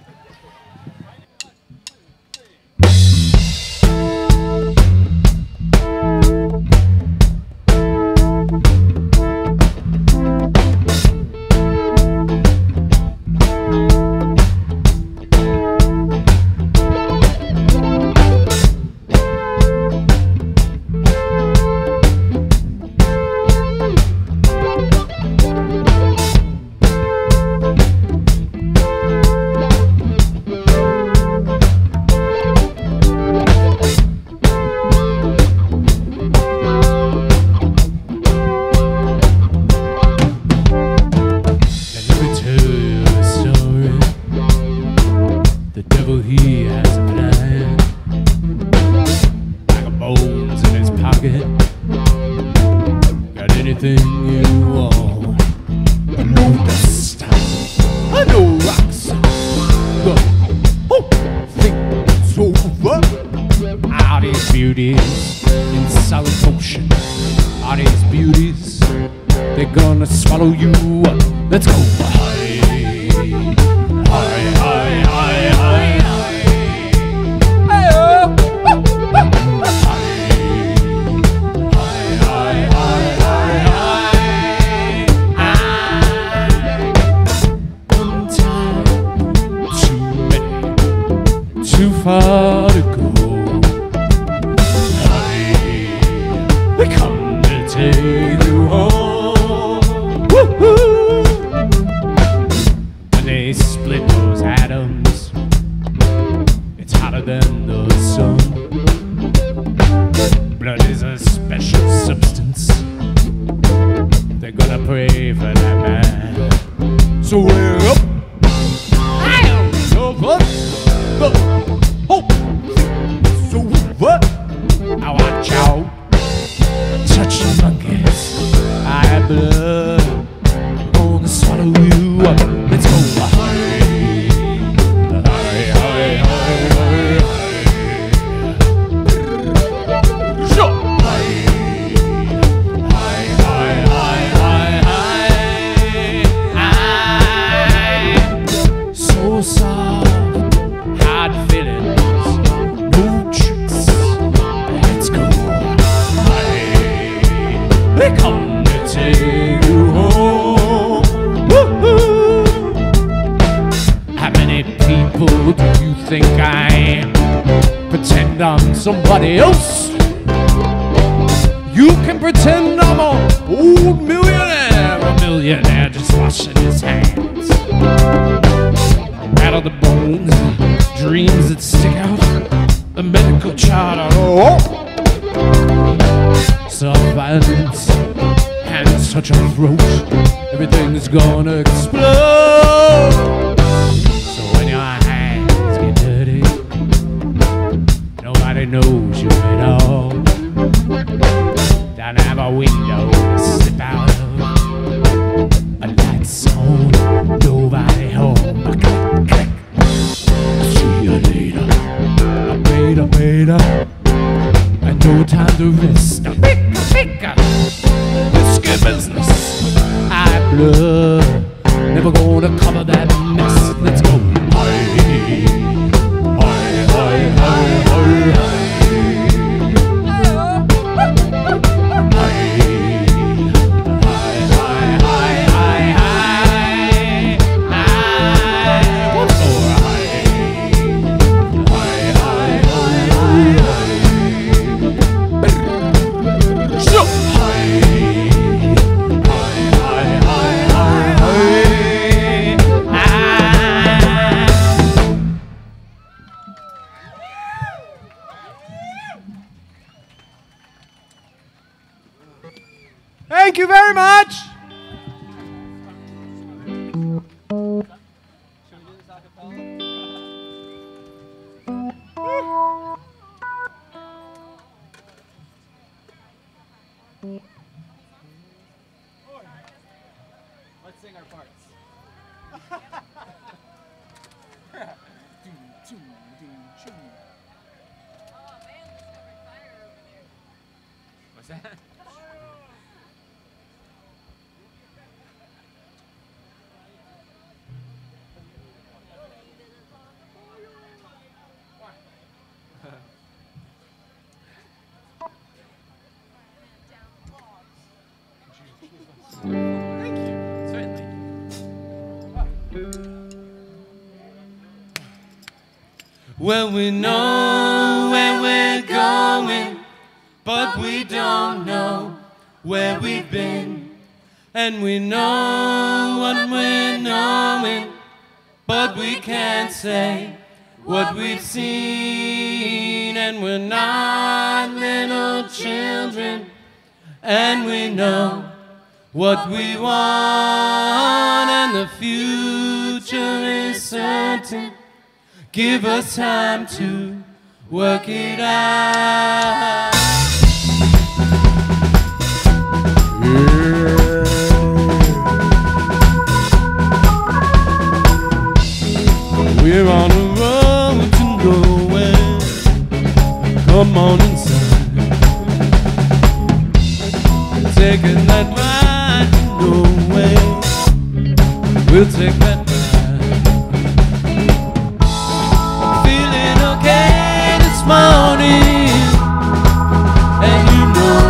Let's go. far to go. Honey, we come to take you home. Woo-hoo. When they split those atoms, it's hotter than the sun. Blood is a special substance. They're gonna pray for that man. So we're up. So what? Oh, so what? I watch out. Touch the monkeys. I have blood. Gonna swallow you up. Let's go. Hurry, hurry, hurry, hurry, hurry. Sure. Hurry, hurry, hurry, hurry, hurry. So soft, hard feelings, no tricks. Let's go. Hurry, they come to take you home. Woo-hoo. How many people do you think I am? Pretend I'm somebody else. You can pretend I'm a old millionaire, a millionaire just washing his hands. Out of the bones, dreams that stick out, the medical chart. Oh, self-violence, hands touch a throat, everything's gonna explode. So when your hands get dirty, nobody knows you at all. Don't have a window to slip out of, a lights on, nobody home. Click, click. See you later. I paid, I paid, and no time to rest. Pick, pick, risky business. I blood, never gonna cover that mess. Let's go. Hey, hey, hey, hey, hey. Thank you very much. Should we do this a cappella? Let's sing our parts. What's that? Thank you. Certainly. Well, we know where we're going, but we don't know where we've been. And we know what we're knowing, but we can't say what we've seen. And we're not little children, and we know what we want, and the future is certain. Give us time to work it out. Yeah. We're on a road to nowhere. Come on inside. Taking that ride to nowhere. We'll take that ride. Feeling okay this morning, and you know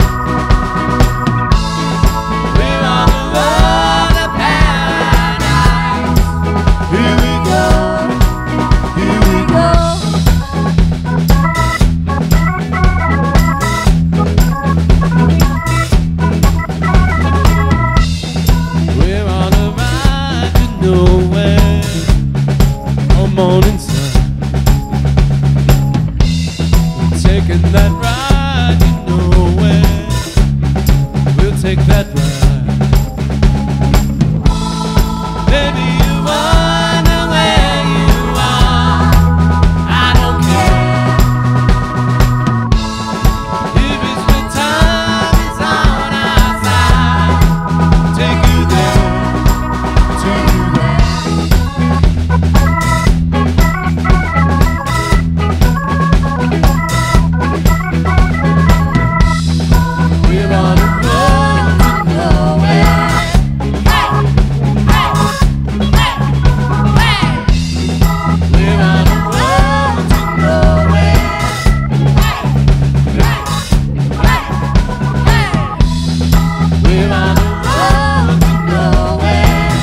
we're on the road to paradise. Here we go, here we go. take that ride. Baby, you wonder where you are. I don't care. If it's when time is on our side, take you there, take you there. We're on a road to nowhere. We're on a road to nowhere. We're on a road to nowhere.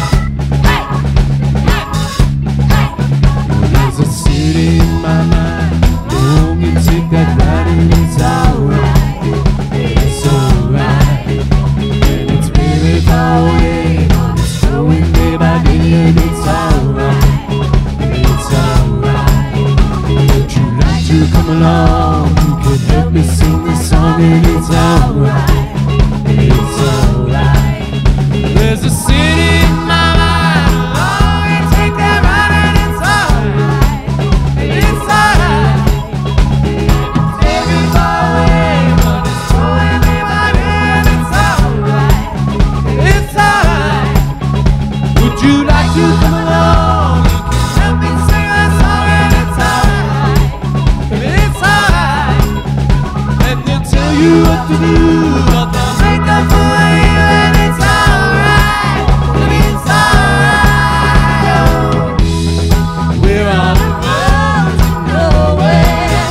There's a city in my mind. Don't you take that ride and it's alright. It's alright. And it's really far away, but it's going day by day and it's alright. It's alright. Would you like to come along? You can help me sing the song and it's alright. It's alright. There's a city in my mind. Along and take that ride and it's alright. It's alright. Take me far away, but it's going me by day and it's alright. It's alright. Would you like to come along? You can help me sing that song and it's alright. It's alright. And they'll tell you what to do, but they'll make up for you and it's alright. It's alright. We're on a road to nowhere.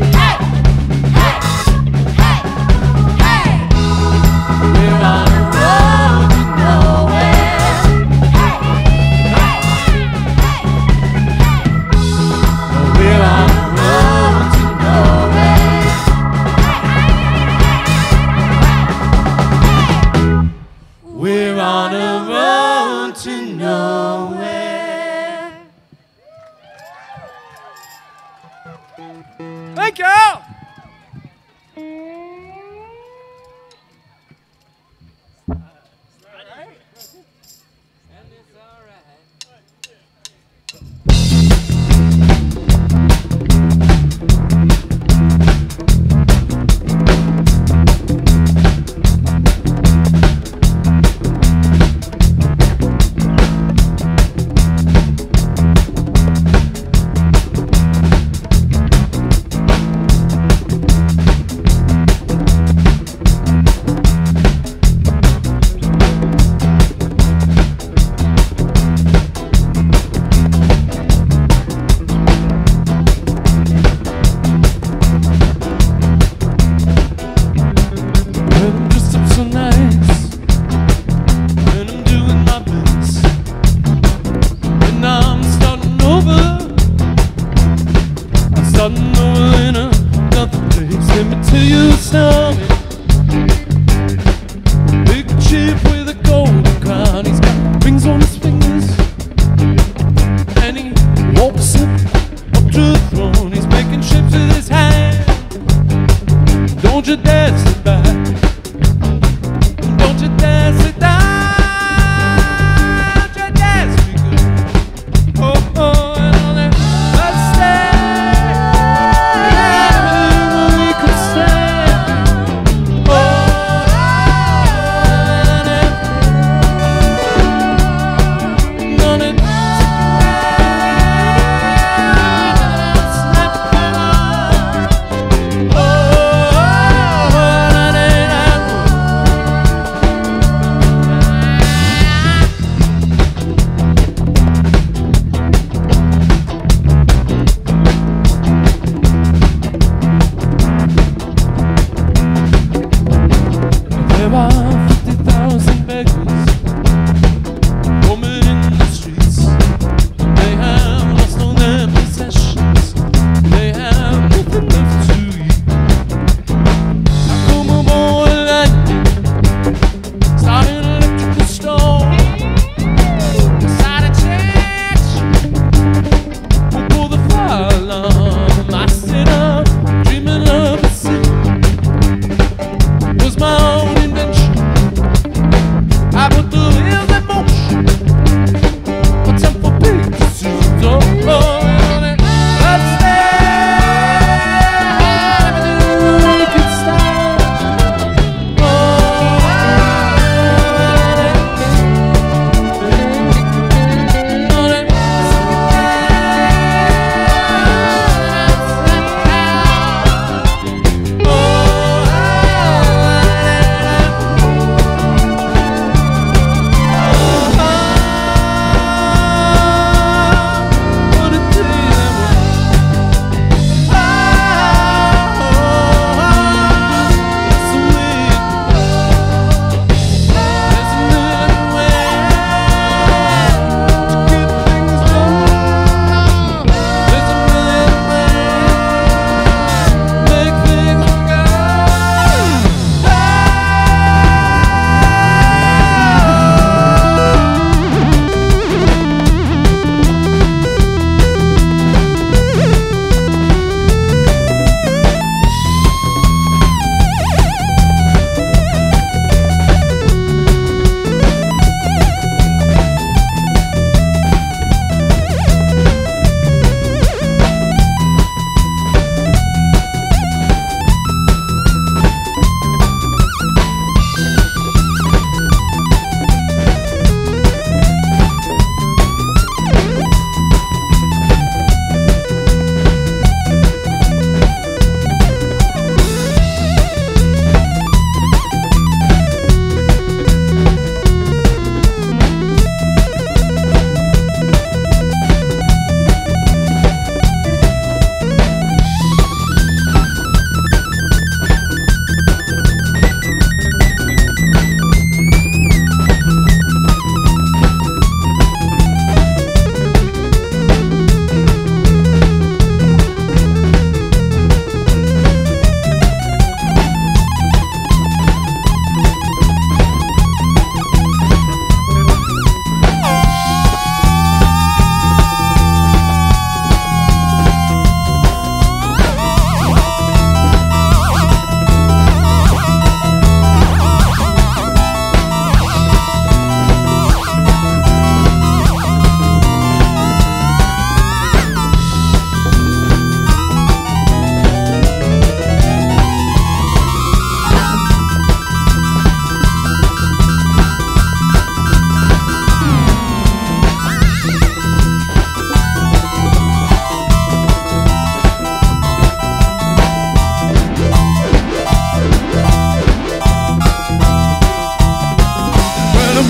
We're on a road to nowhere. We're on a road to nowhere. We're on a road to nowhere. Thank you. And it's alright. We're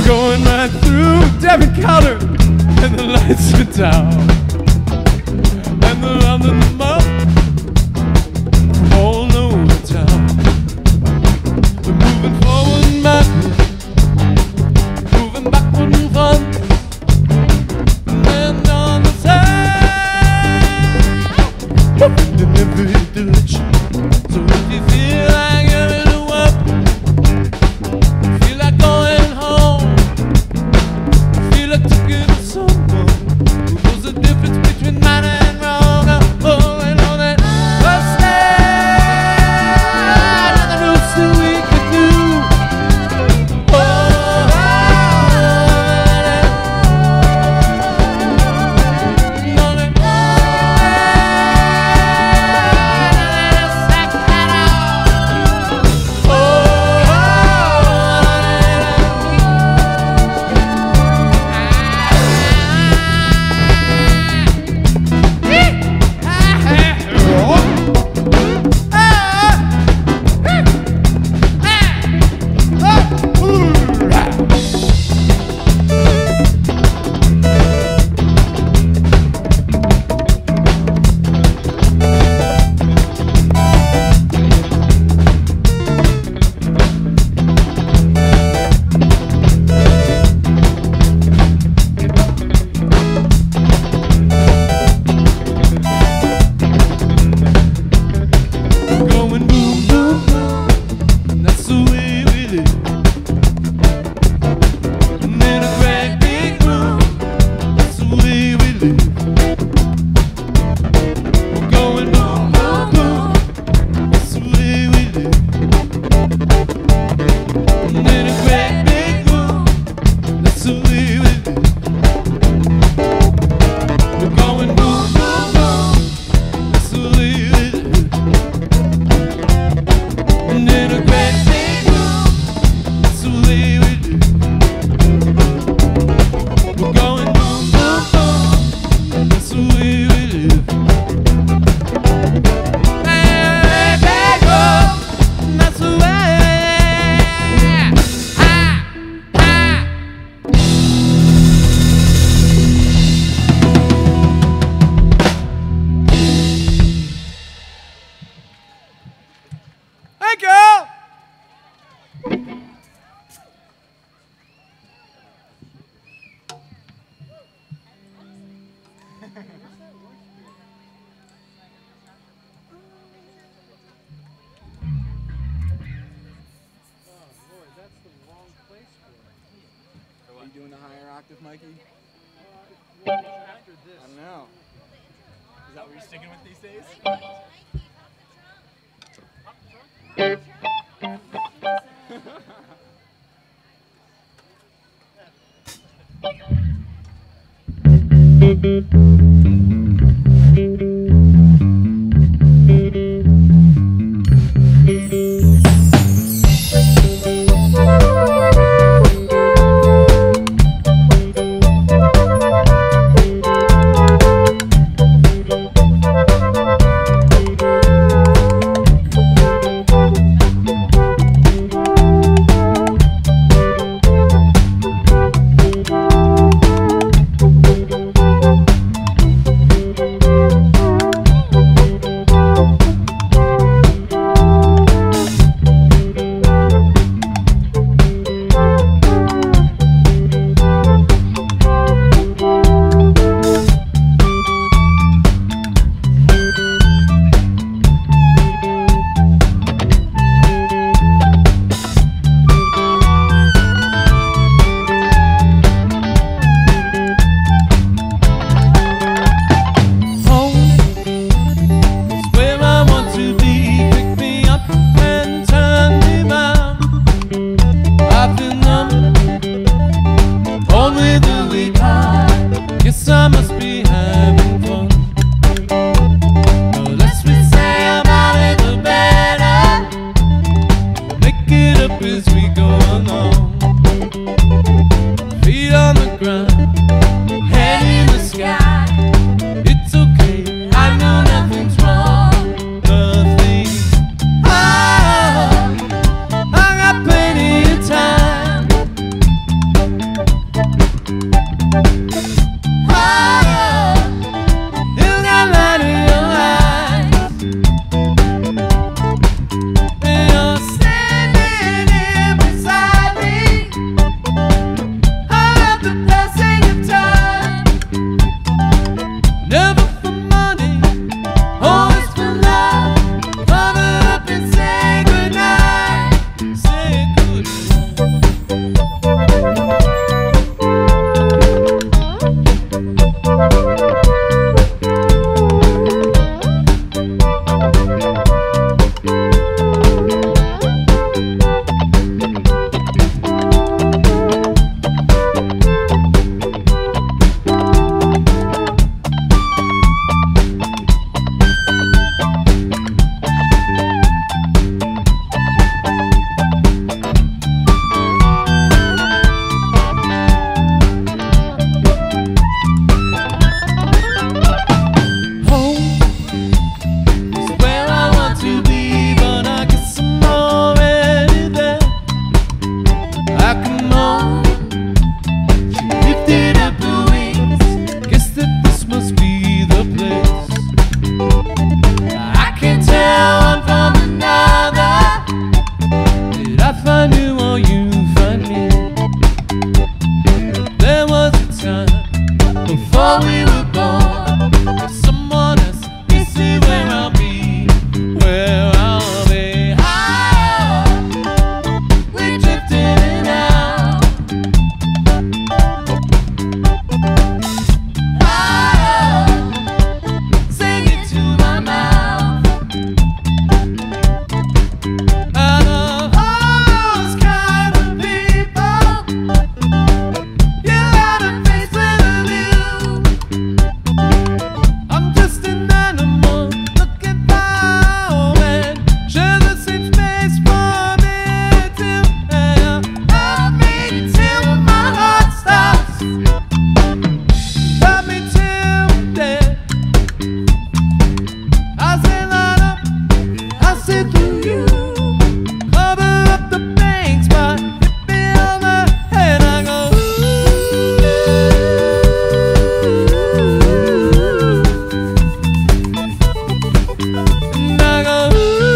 going right through Devon Counter, and the lights are down, and they're rounding them up all over town. We're moving forward, man, moving backward and fun, and on the side, in every direction. So if you feel like you're in a walk, feel like going home, feel like talking to someone who knows the difference between right and wrong, I'm falling on that first night, nothing else that we could do. Oh, going boom, boom, boom, that's the way we live. And in a great big room, that's the way we live. We're going boom, boom, boom, that's the way we live. And in a great big room, that's the way we live. We're going boom, boom, boom, that's the way we live. And in a great big room, that's the way we do. We're going boom, boom, boom, that's the way we live. And big room, that's the way. Ah, ah. Hey, girl! Are you doing a higher octave, Mikey? After this. I don't know. Is that what you're sticking with these days? got me tempted. I say line up, I say through you. Cover up the bank spot, hit me on the head. I go and I go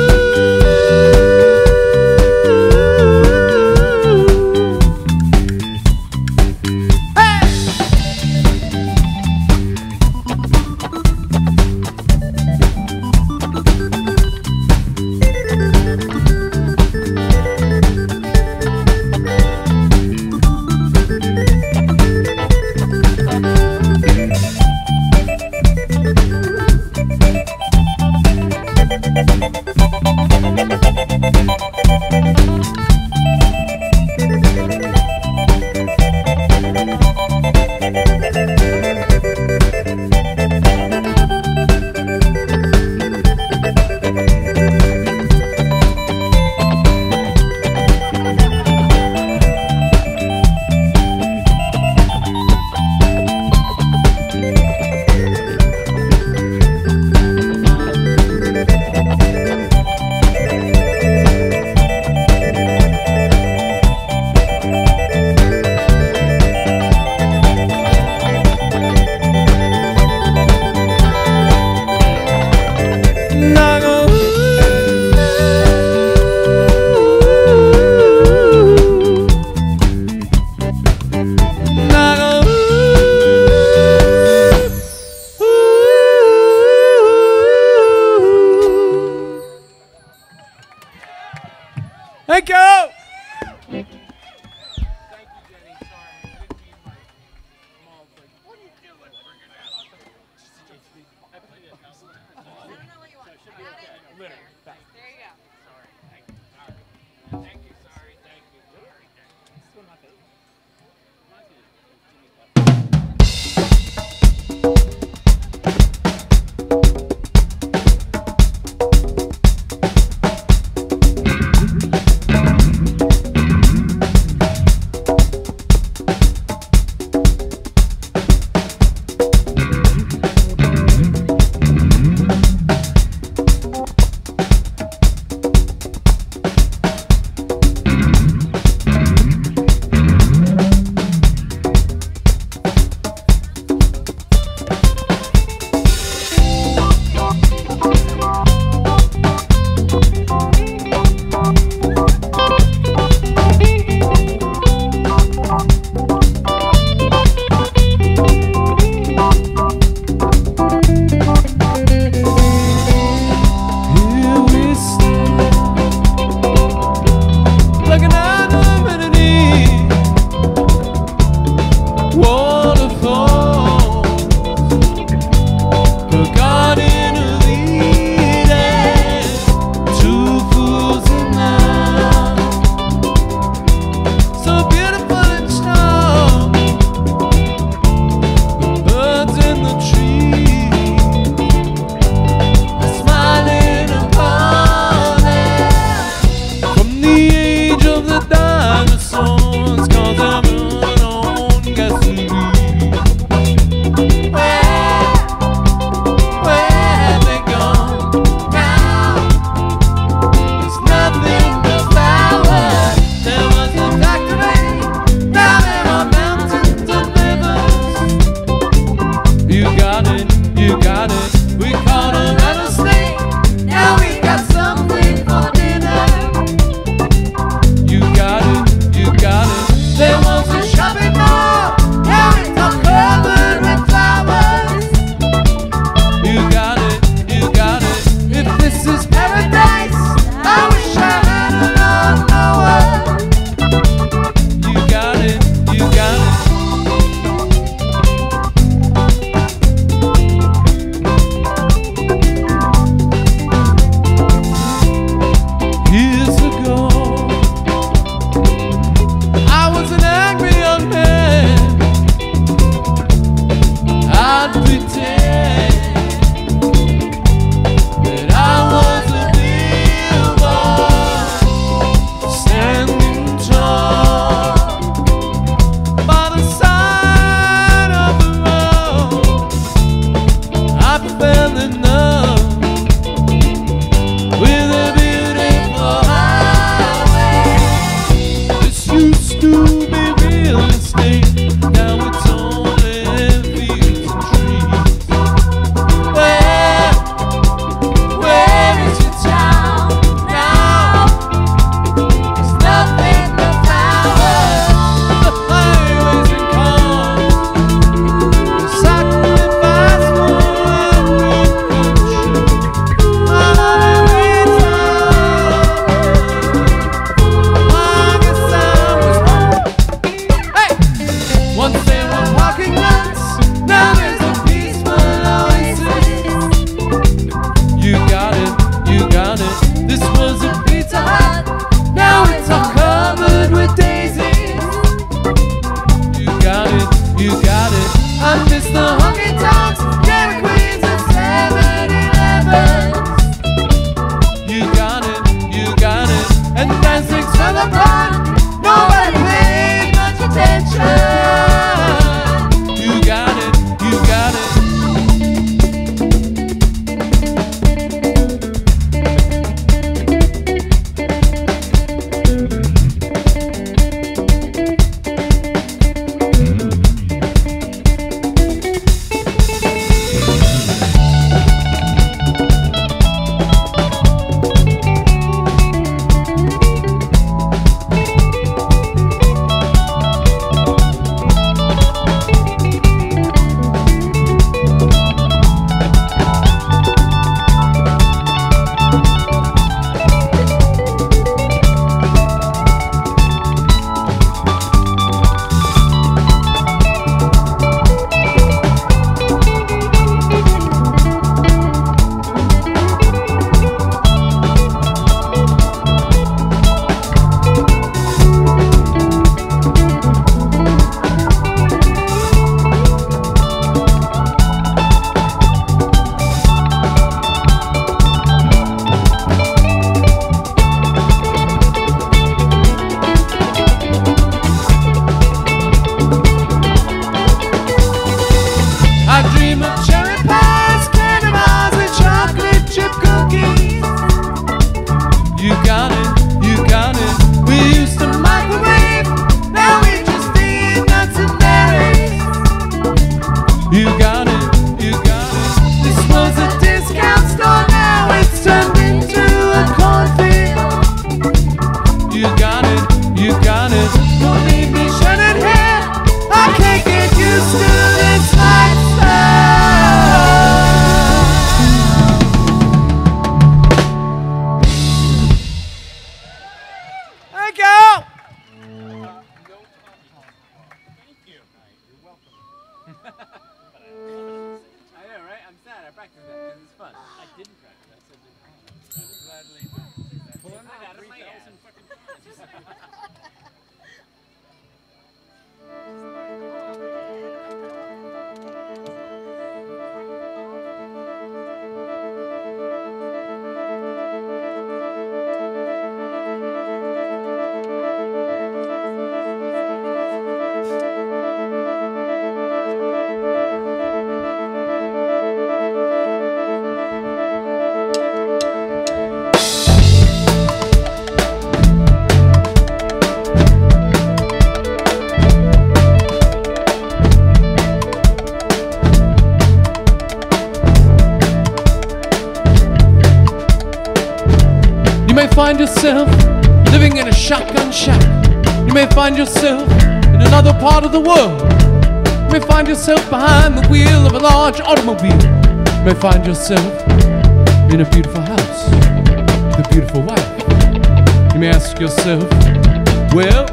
thank you. you got it. I miss the honky tonks, Dairy Queens, and seven elevens. You got it, you got it, and dancing to the park, nobody paid much attention. You got it, you got it. Find yourself living in a shotgun shack. You may find yourself in another part of the world. You may find yourself behind the wheel of a large automobile. You may find yourself in a beautiful house with a beautiful wife. You may ask yourself, well,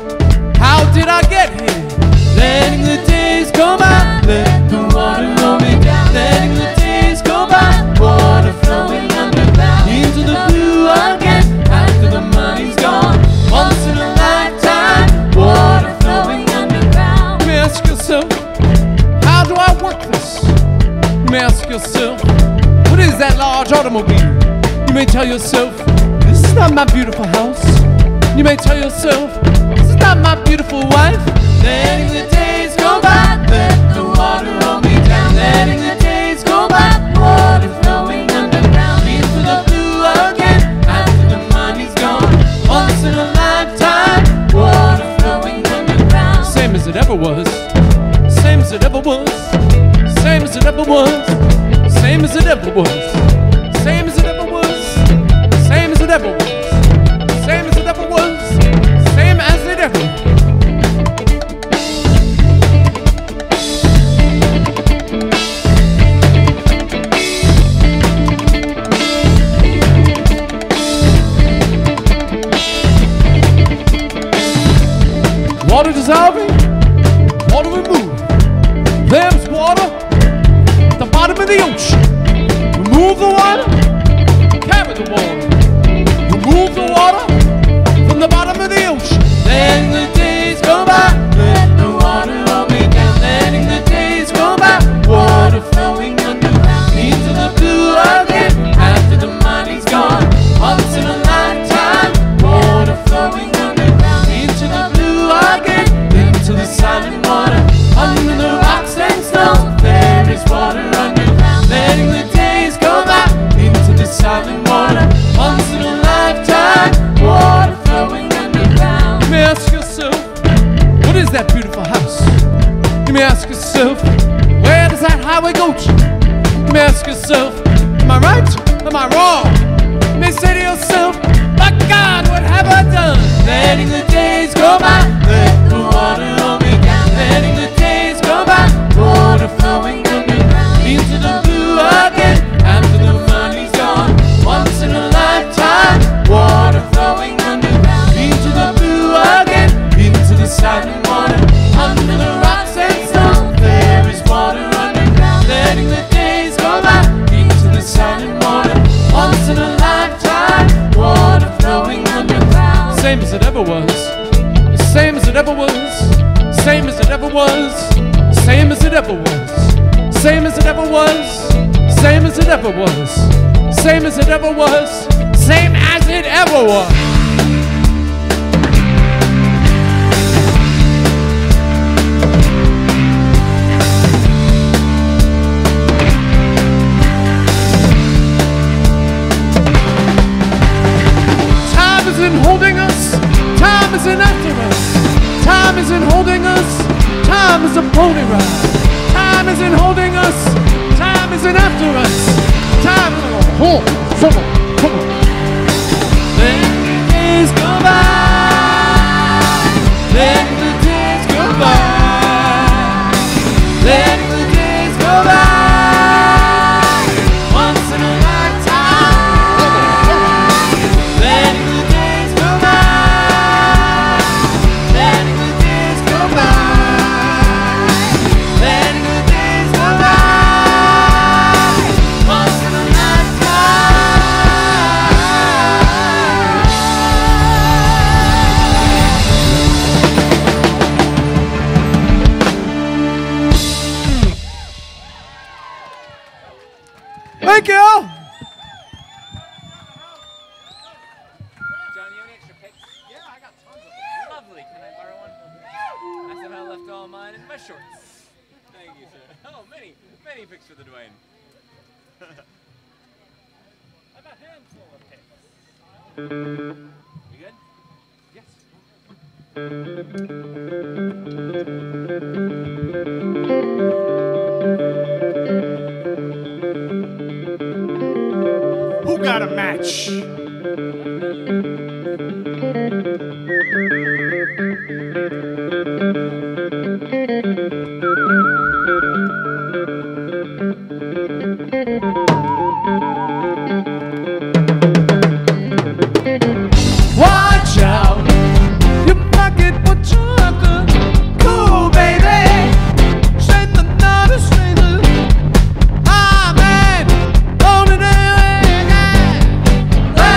how did I get here? Letting the days go by, let the water roll me down. Letting the days go by, water flowing underground into the blue again. After the money's gone, once in a lifetime, water flowing underground. You may ask yourself, how do I work this? You may ask yourself, what is that large automobile? You may tell yourself, this is not my beautiful house. You may tell yourself, this is not my beautiful wife. Letting the days go by, let the water roll me down. Letting the days go by, water flowing underground into the blue again. After the money's gone, once in a lifetime, water flowing underground. Same as it ever was, same as it ever was, same as it ever was, same as it ever was, same as it ever was, same as it ever was, same as it ever was, same as it ever was. Water dissolving, water remove. There's water at the bottom of the ocean. Remove the water, carry the water. Remove the water from the bottom of the ocean. Letting the days go by, let the water roll me down. that beautiful house? You may ask yourself, where does that highway go to? You may ask yourself, am I right? Am I wrong? You may say to yourself, my God, what have I done? Letting the days go by, let the water hold me down. Letting the days go by, water flowing underground into the blue again. After the money's gone, once in a lifetime, water flowing underground into the blue again, into the silent water, under the rocks and stone. There is water underground, letting the days go by, into the silent water, once in a lifetime, water flowing underground. Same as it ever was, same as it ever was, same as it ever was, same as it ever was, same as it ever was, same as it ever was, same as it ever was, same as it ever was. Time isn't holding us, time isn't after us, time isn't holding us, time is a pony ride. Time isn't holding us, time isn't after us, time is a hold, hold, hold. Let the days go by, let the days go by, let the days go by, once in a lifetime. Letting the days go by, letting the days go by, letting the days go by, once in a lifetime. Thank you. John, you have any extra pics? Yeah, I got tons of them. Lovely. Can I borrow one? I somehow left all mine in my shorts. Thank you, sir. Oh, many, many pics for the Dwayne. I have a handful of pics. You good? Yes. Who got a match? Watch out, you might get what you're after. Cool, baby. Straighten the knot, straighten the- Ah, man. On the day,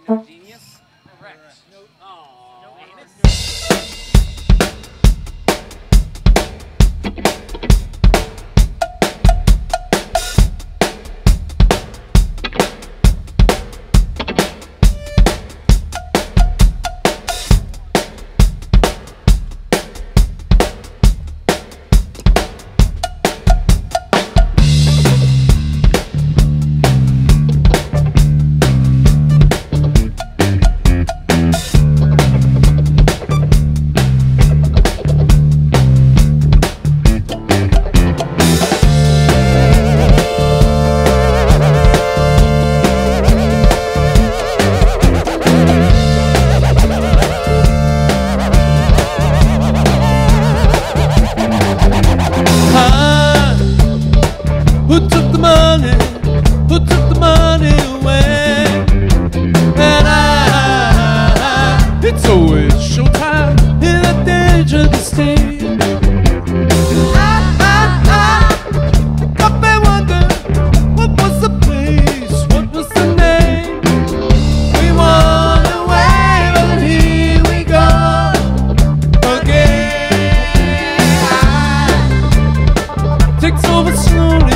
Genius? Correct. No. Oh. No anus? Who took the money? Who took the money away? And I, it's always showtime in a dangerous state. I, I, I, got me wonder, what was the place? What was the name? We won away, but here we go again. Takes over slowly.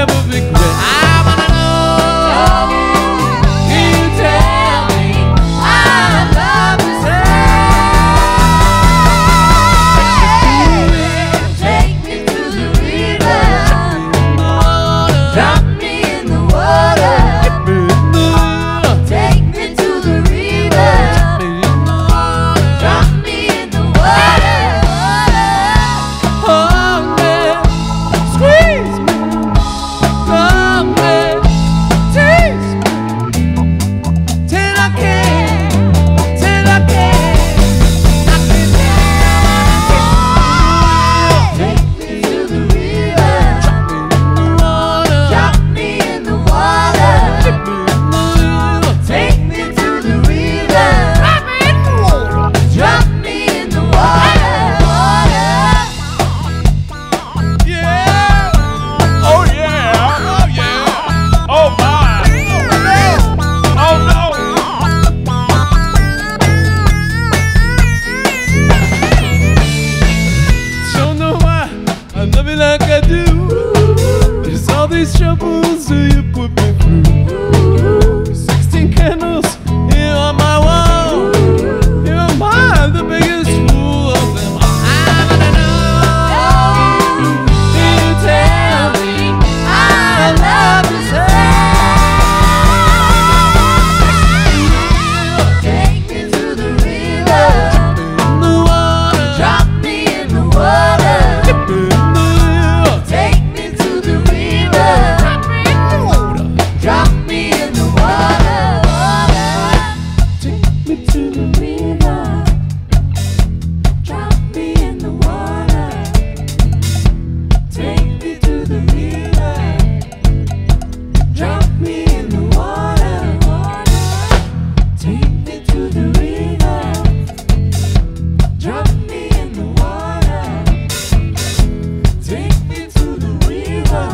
never be quit. I wanna know. You tell me our love is hell. Take me to the river. Drop me in the water. Take me to the river. Drop me in the water. Hold me, squeeze me, love me, tease me, till I can't, till I can't, I can't. Take me to the river. Drop me in the water. Take me to the river. Drop me in the water. Yeah. Oh yeah. Oh yeah. Oh my. Oh no. Don't know why I love you like I do. There's all these troubles that you put me through. Sixteen candles here on my wall. You am I the biggest fool of them all. I wanna know. You tell me our love is hell. Take me to the river. In the water. Drop me in the water. In the water. Take me to the river. Drop me in the water. Take me to the River. Drop me in the water. Take me to the river. Drop me in the water. Take me to the river. Drop me in the water. Take me to the river.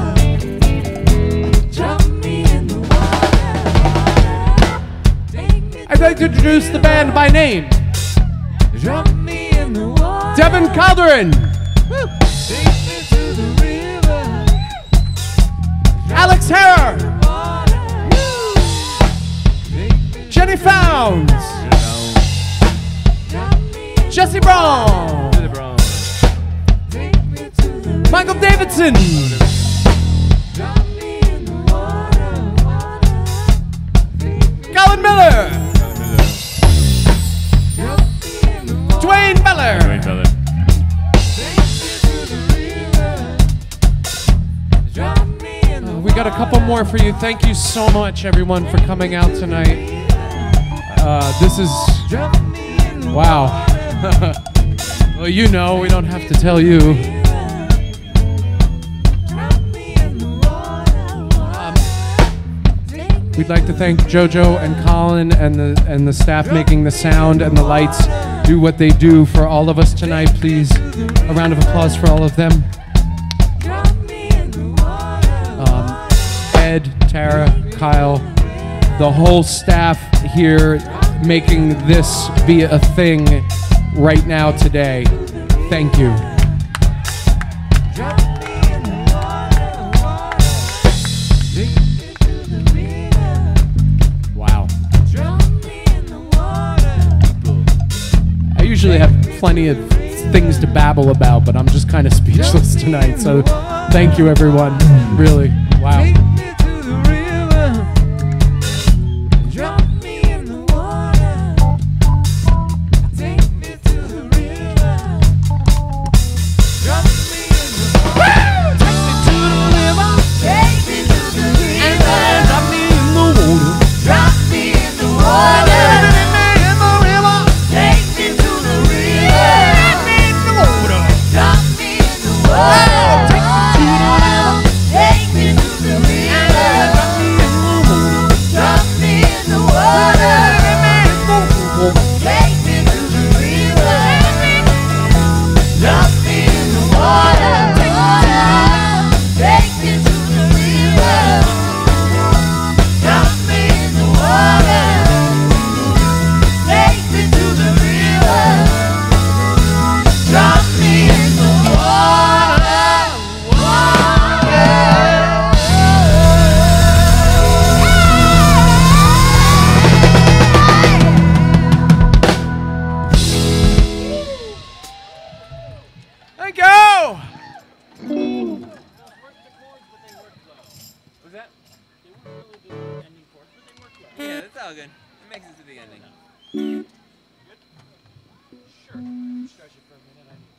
Drop me in the water. Take me I'd like to introduce the band by name. Drop me in the water. Devin Calderon, Take me to the river. Alex Harrer, Water. Jenny Founds, Drop me in Jesse Brown, Take me to the Michael Davidson, Drop me in the water. Colin Miller, Drop me in the water. Dwayne Miller, Take me to the river. Drop me in the We got a couple more for you. Thank you so much, everyone, for coming out tonight. Uh, this is Drop me in the wow. Well, you know, we don't have to tell you. Drop me in the water. We'd like to thank JoJo and Colin and the and the staff making the sound and the lights do what they do for all of us tonight. Please, a round of applause for all of them. Drop me in the water. Um, Ed, Tara, Kyle, the whole staff here making this be a thing right now today. Thank you. Drop me in the water. Take me to the river. Wow. Drop me in the water. I usually have plenty of things to babble about, but I'm just kind of speechless tonight. So thank you, everyone. Really. Wow. Take me to the river. Drop me in the water. Take me to the river. Drop me in the water. Take me to the river. Take me to the river. drop me in the water. Drop me in the water. Take me to the river. Drop me in the water. Take me to the river. was that? They weren't really the ending chords, but they worked well. Yeah, that's all good. It makes it to the ending. Good? Sure. Stretch it for a minute. I need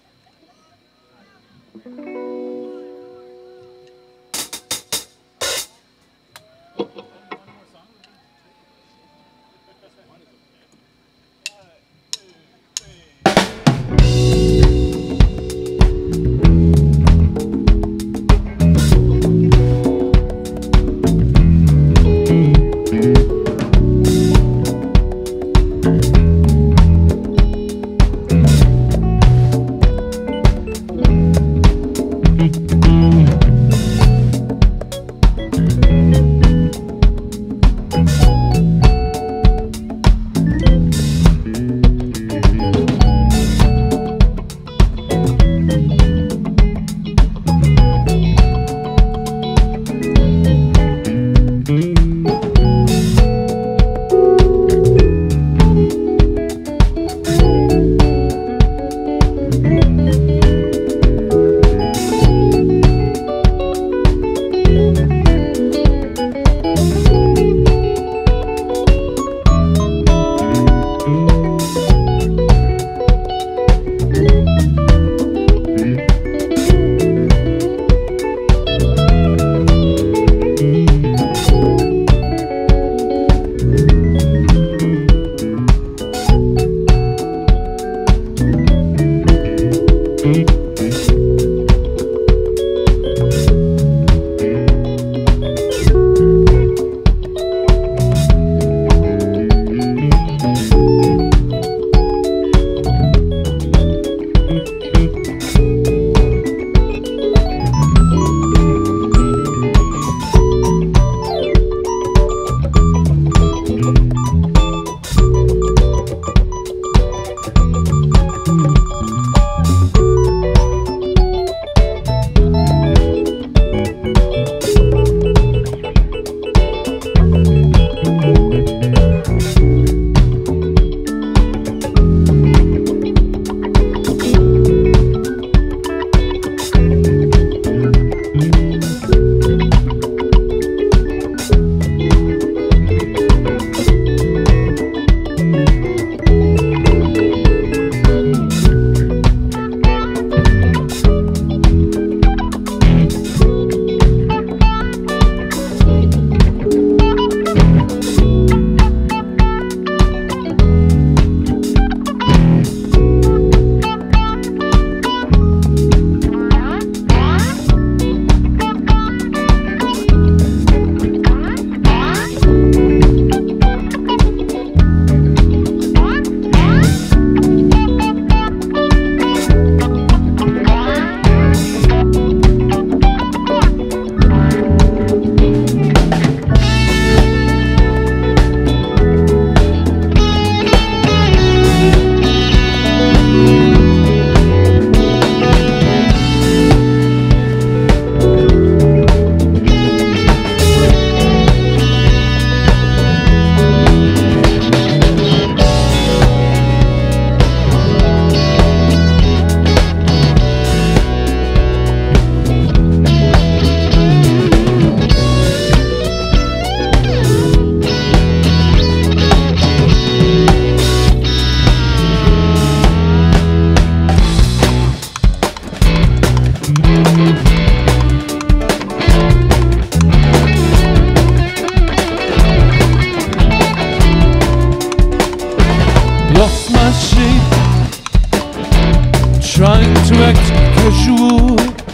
trying to act casual.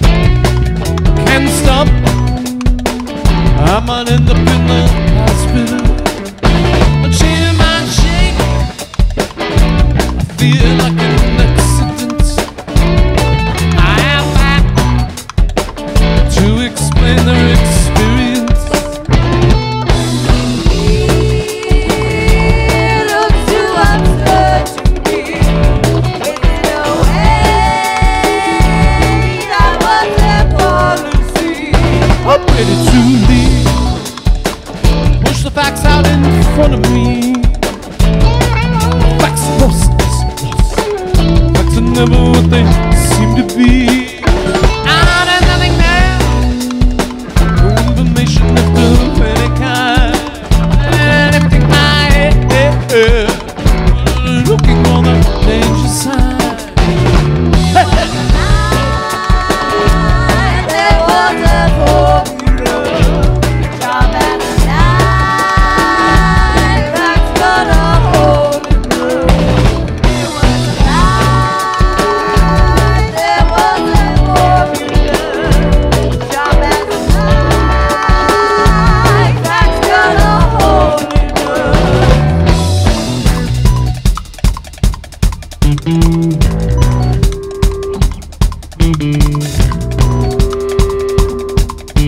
Can't stop, I might end up in the hospital. I'm changing my shape, I feel like an accident. I am back to explain their experience. It looks too absurd to me. There's no way that was their policy. I'm ready to leave,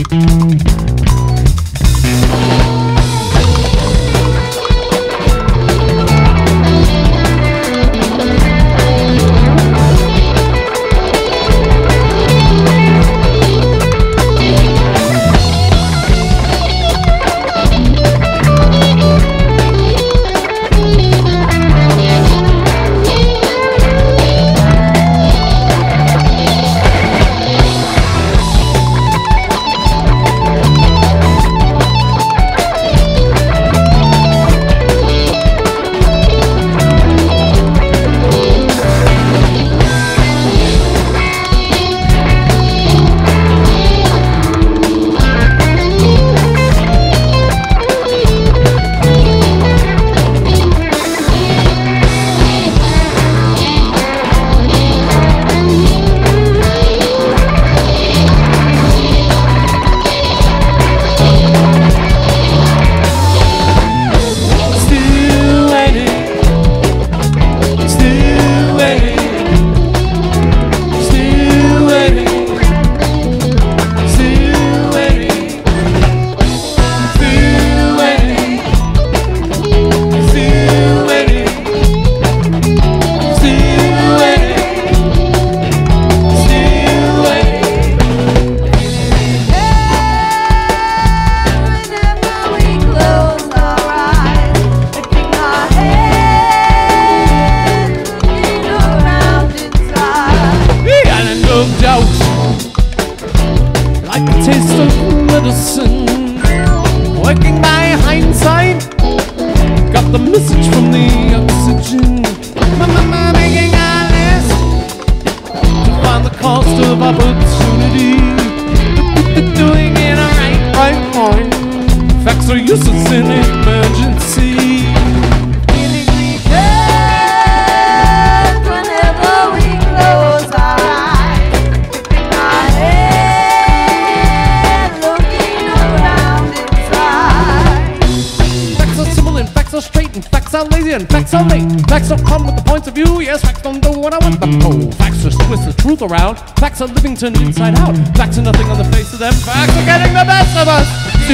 Around. Facts are Livington inside out. Facts are nothing on the face of them. Facts are getting the best of us. Do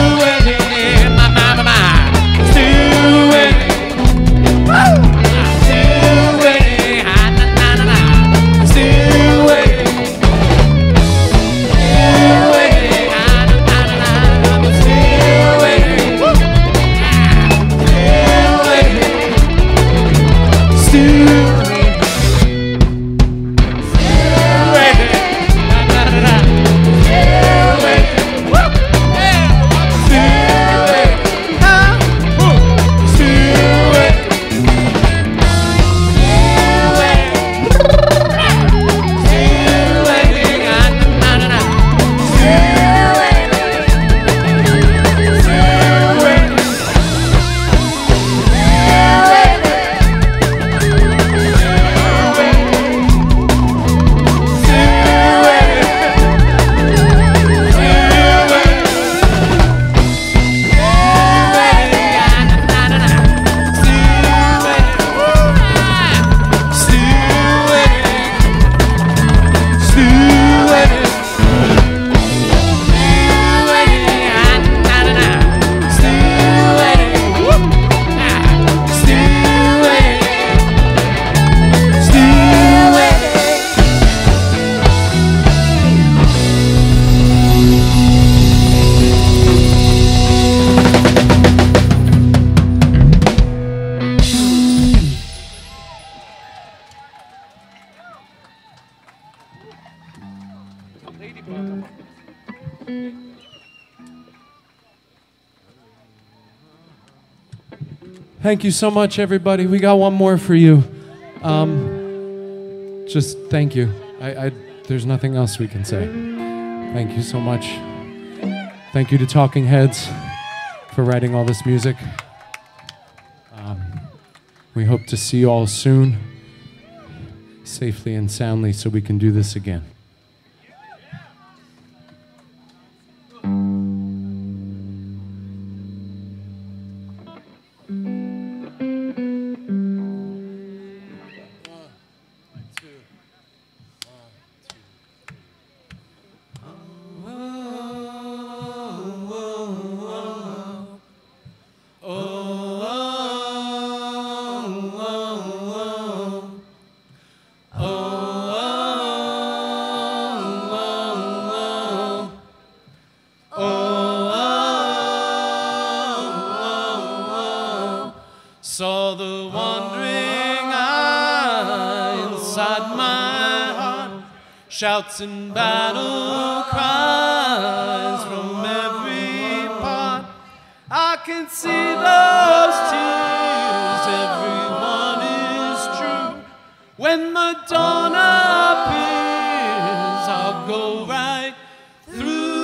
it, my, my, my, my. Do it. Woo! Do it. Na, na, na, na, na. Do it. Do it. Na, na, na, na, na. Do it. Woo! Do it. Do it. Thank you so much, everybody. We got one more for you. Um, just thank you. I, I, there's nothing else we can say. Thank you so much. Thank you to Talking Heads for writing all this music. Um, we hope to see you all soon, safely and soundly, so we can do this again. Oh, for the wandering eye inside my heart, shouts and battle cries from every part. I can see those tears, everyone is true. When the dawn appears, I'll go right through.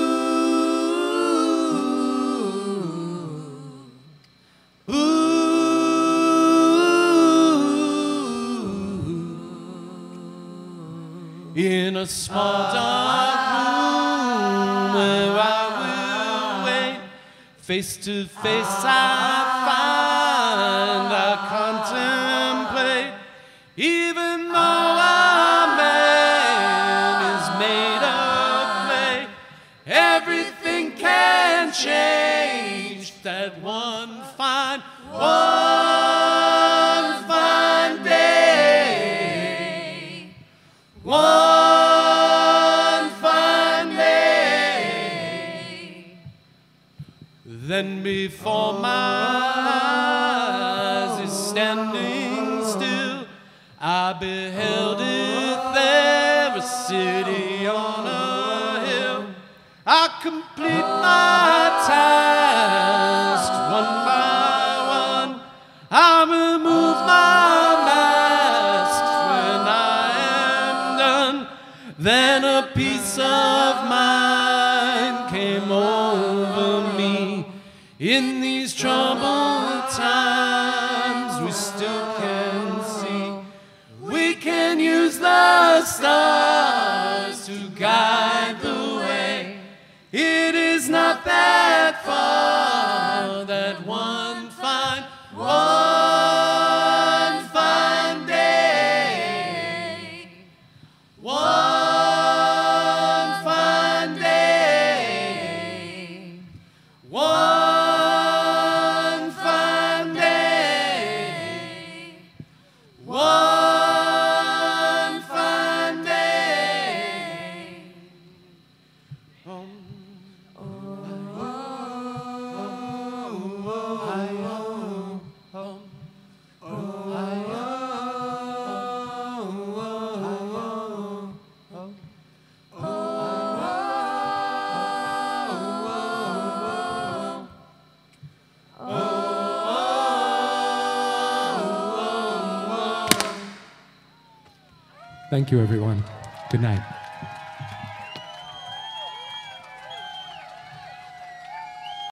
In a small dark room where I will wait, face to face I find, I contemplate. Even though a man is made of clay, everything can change that one fine, one fine day. One Then before my eyes is standing still, I beheld it there, a city on a hill. I complete my task one by one. I remove my mask when I am done. Then a peace of mind came over me. In these troubled times, we still can see. We can use the stars to guide the way. It is not that far, that one fine, one fine day. One fine day. One Thank you, everyone. Good night.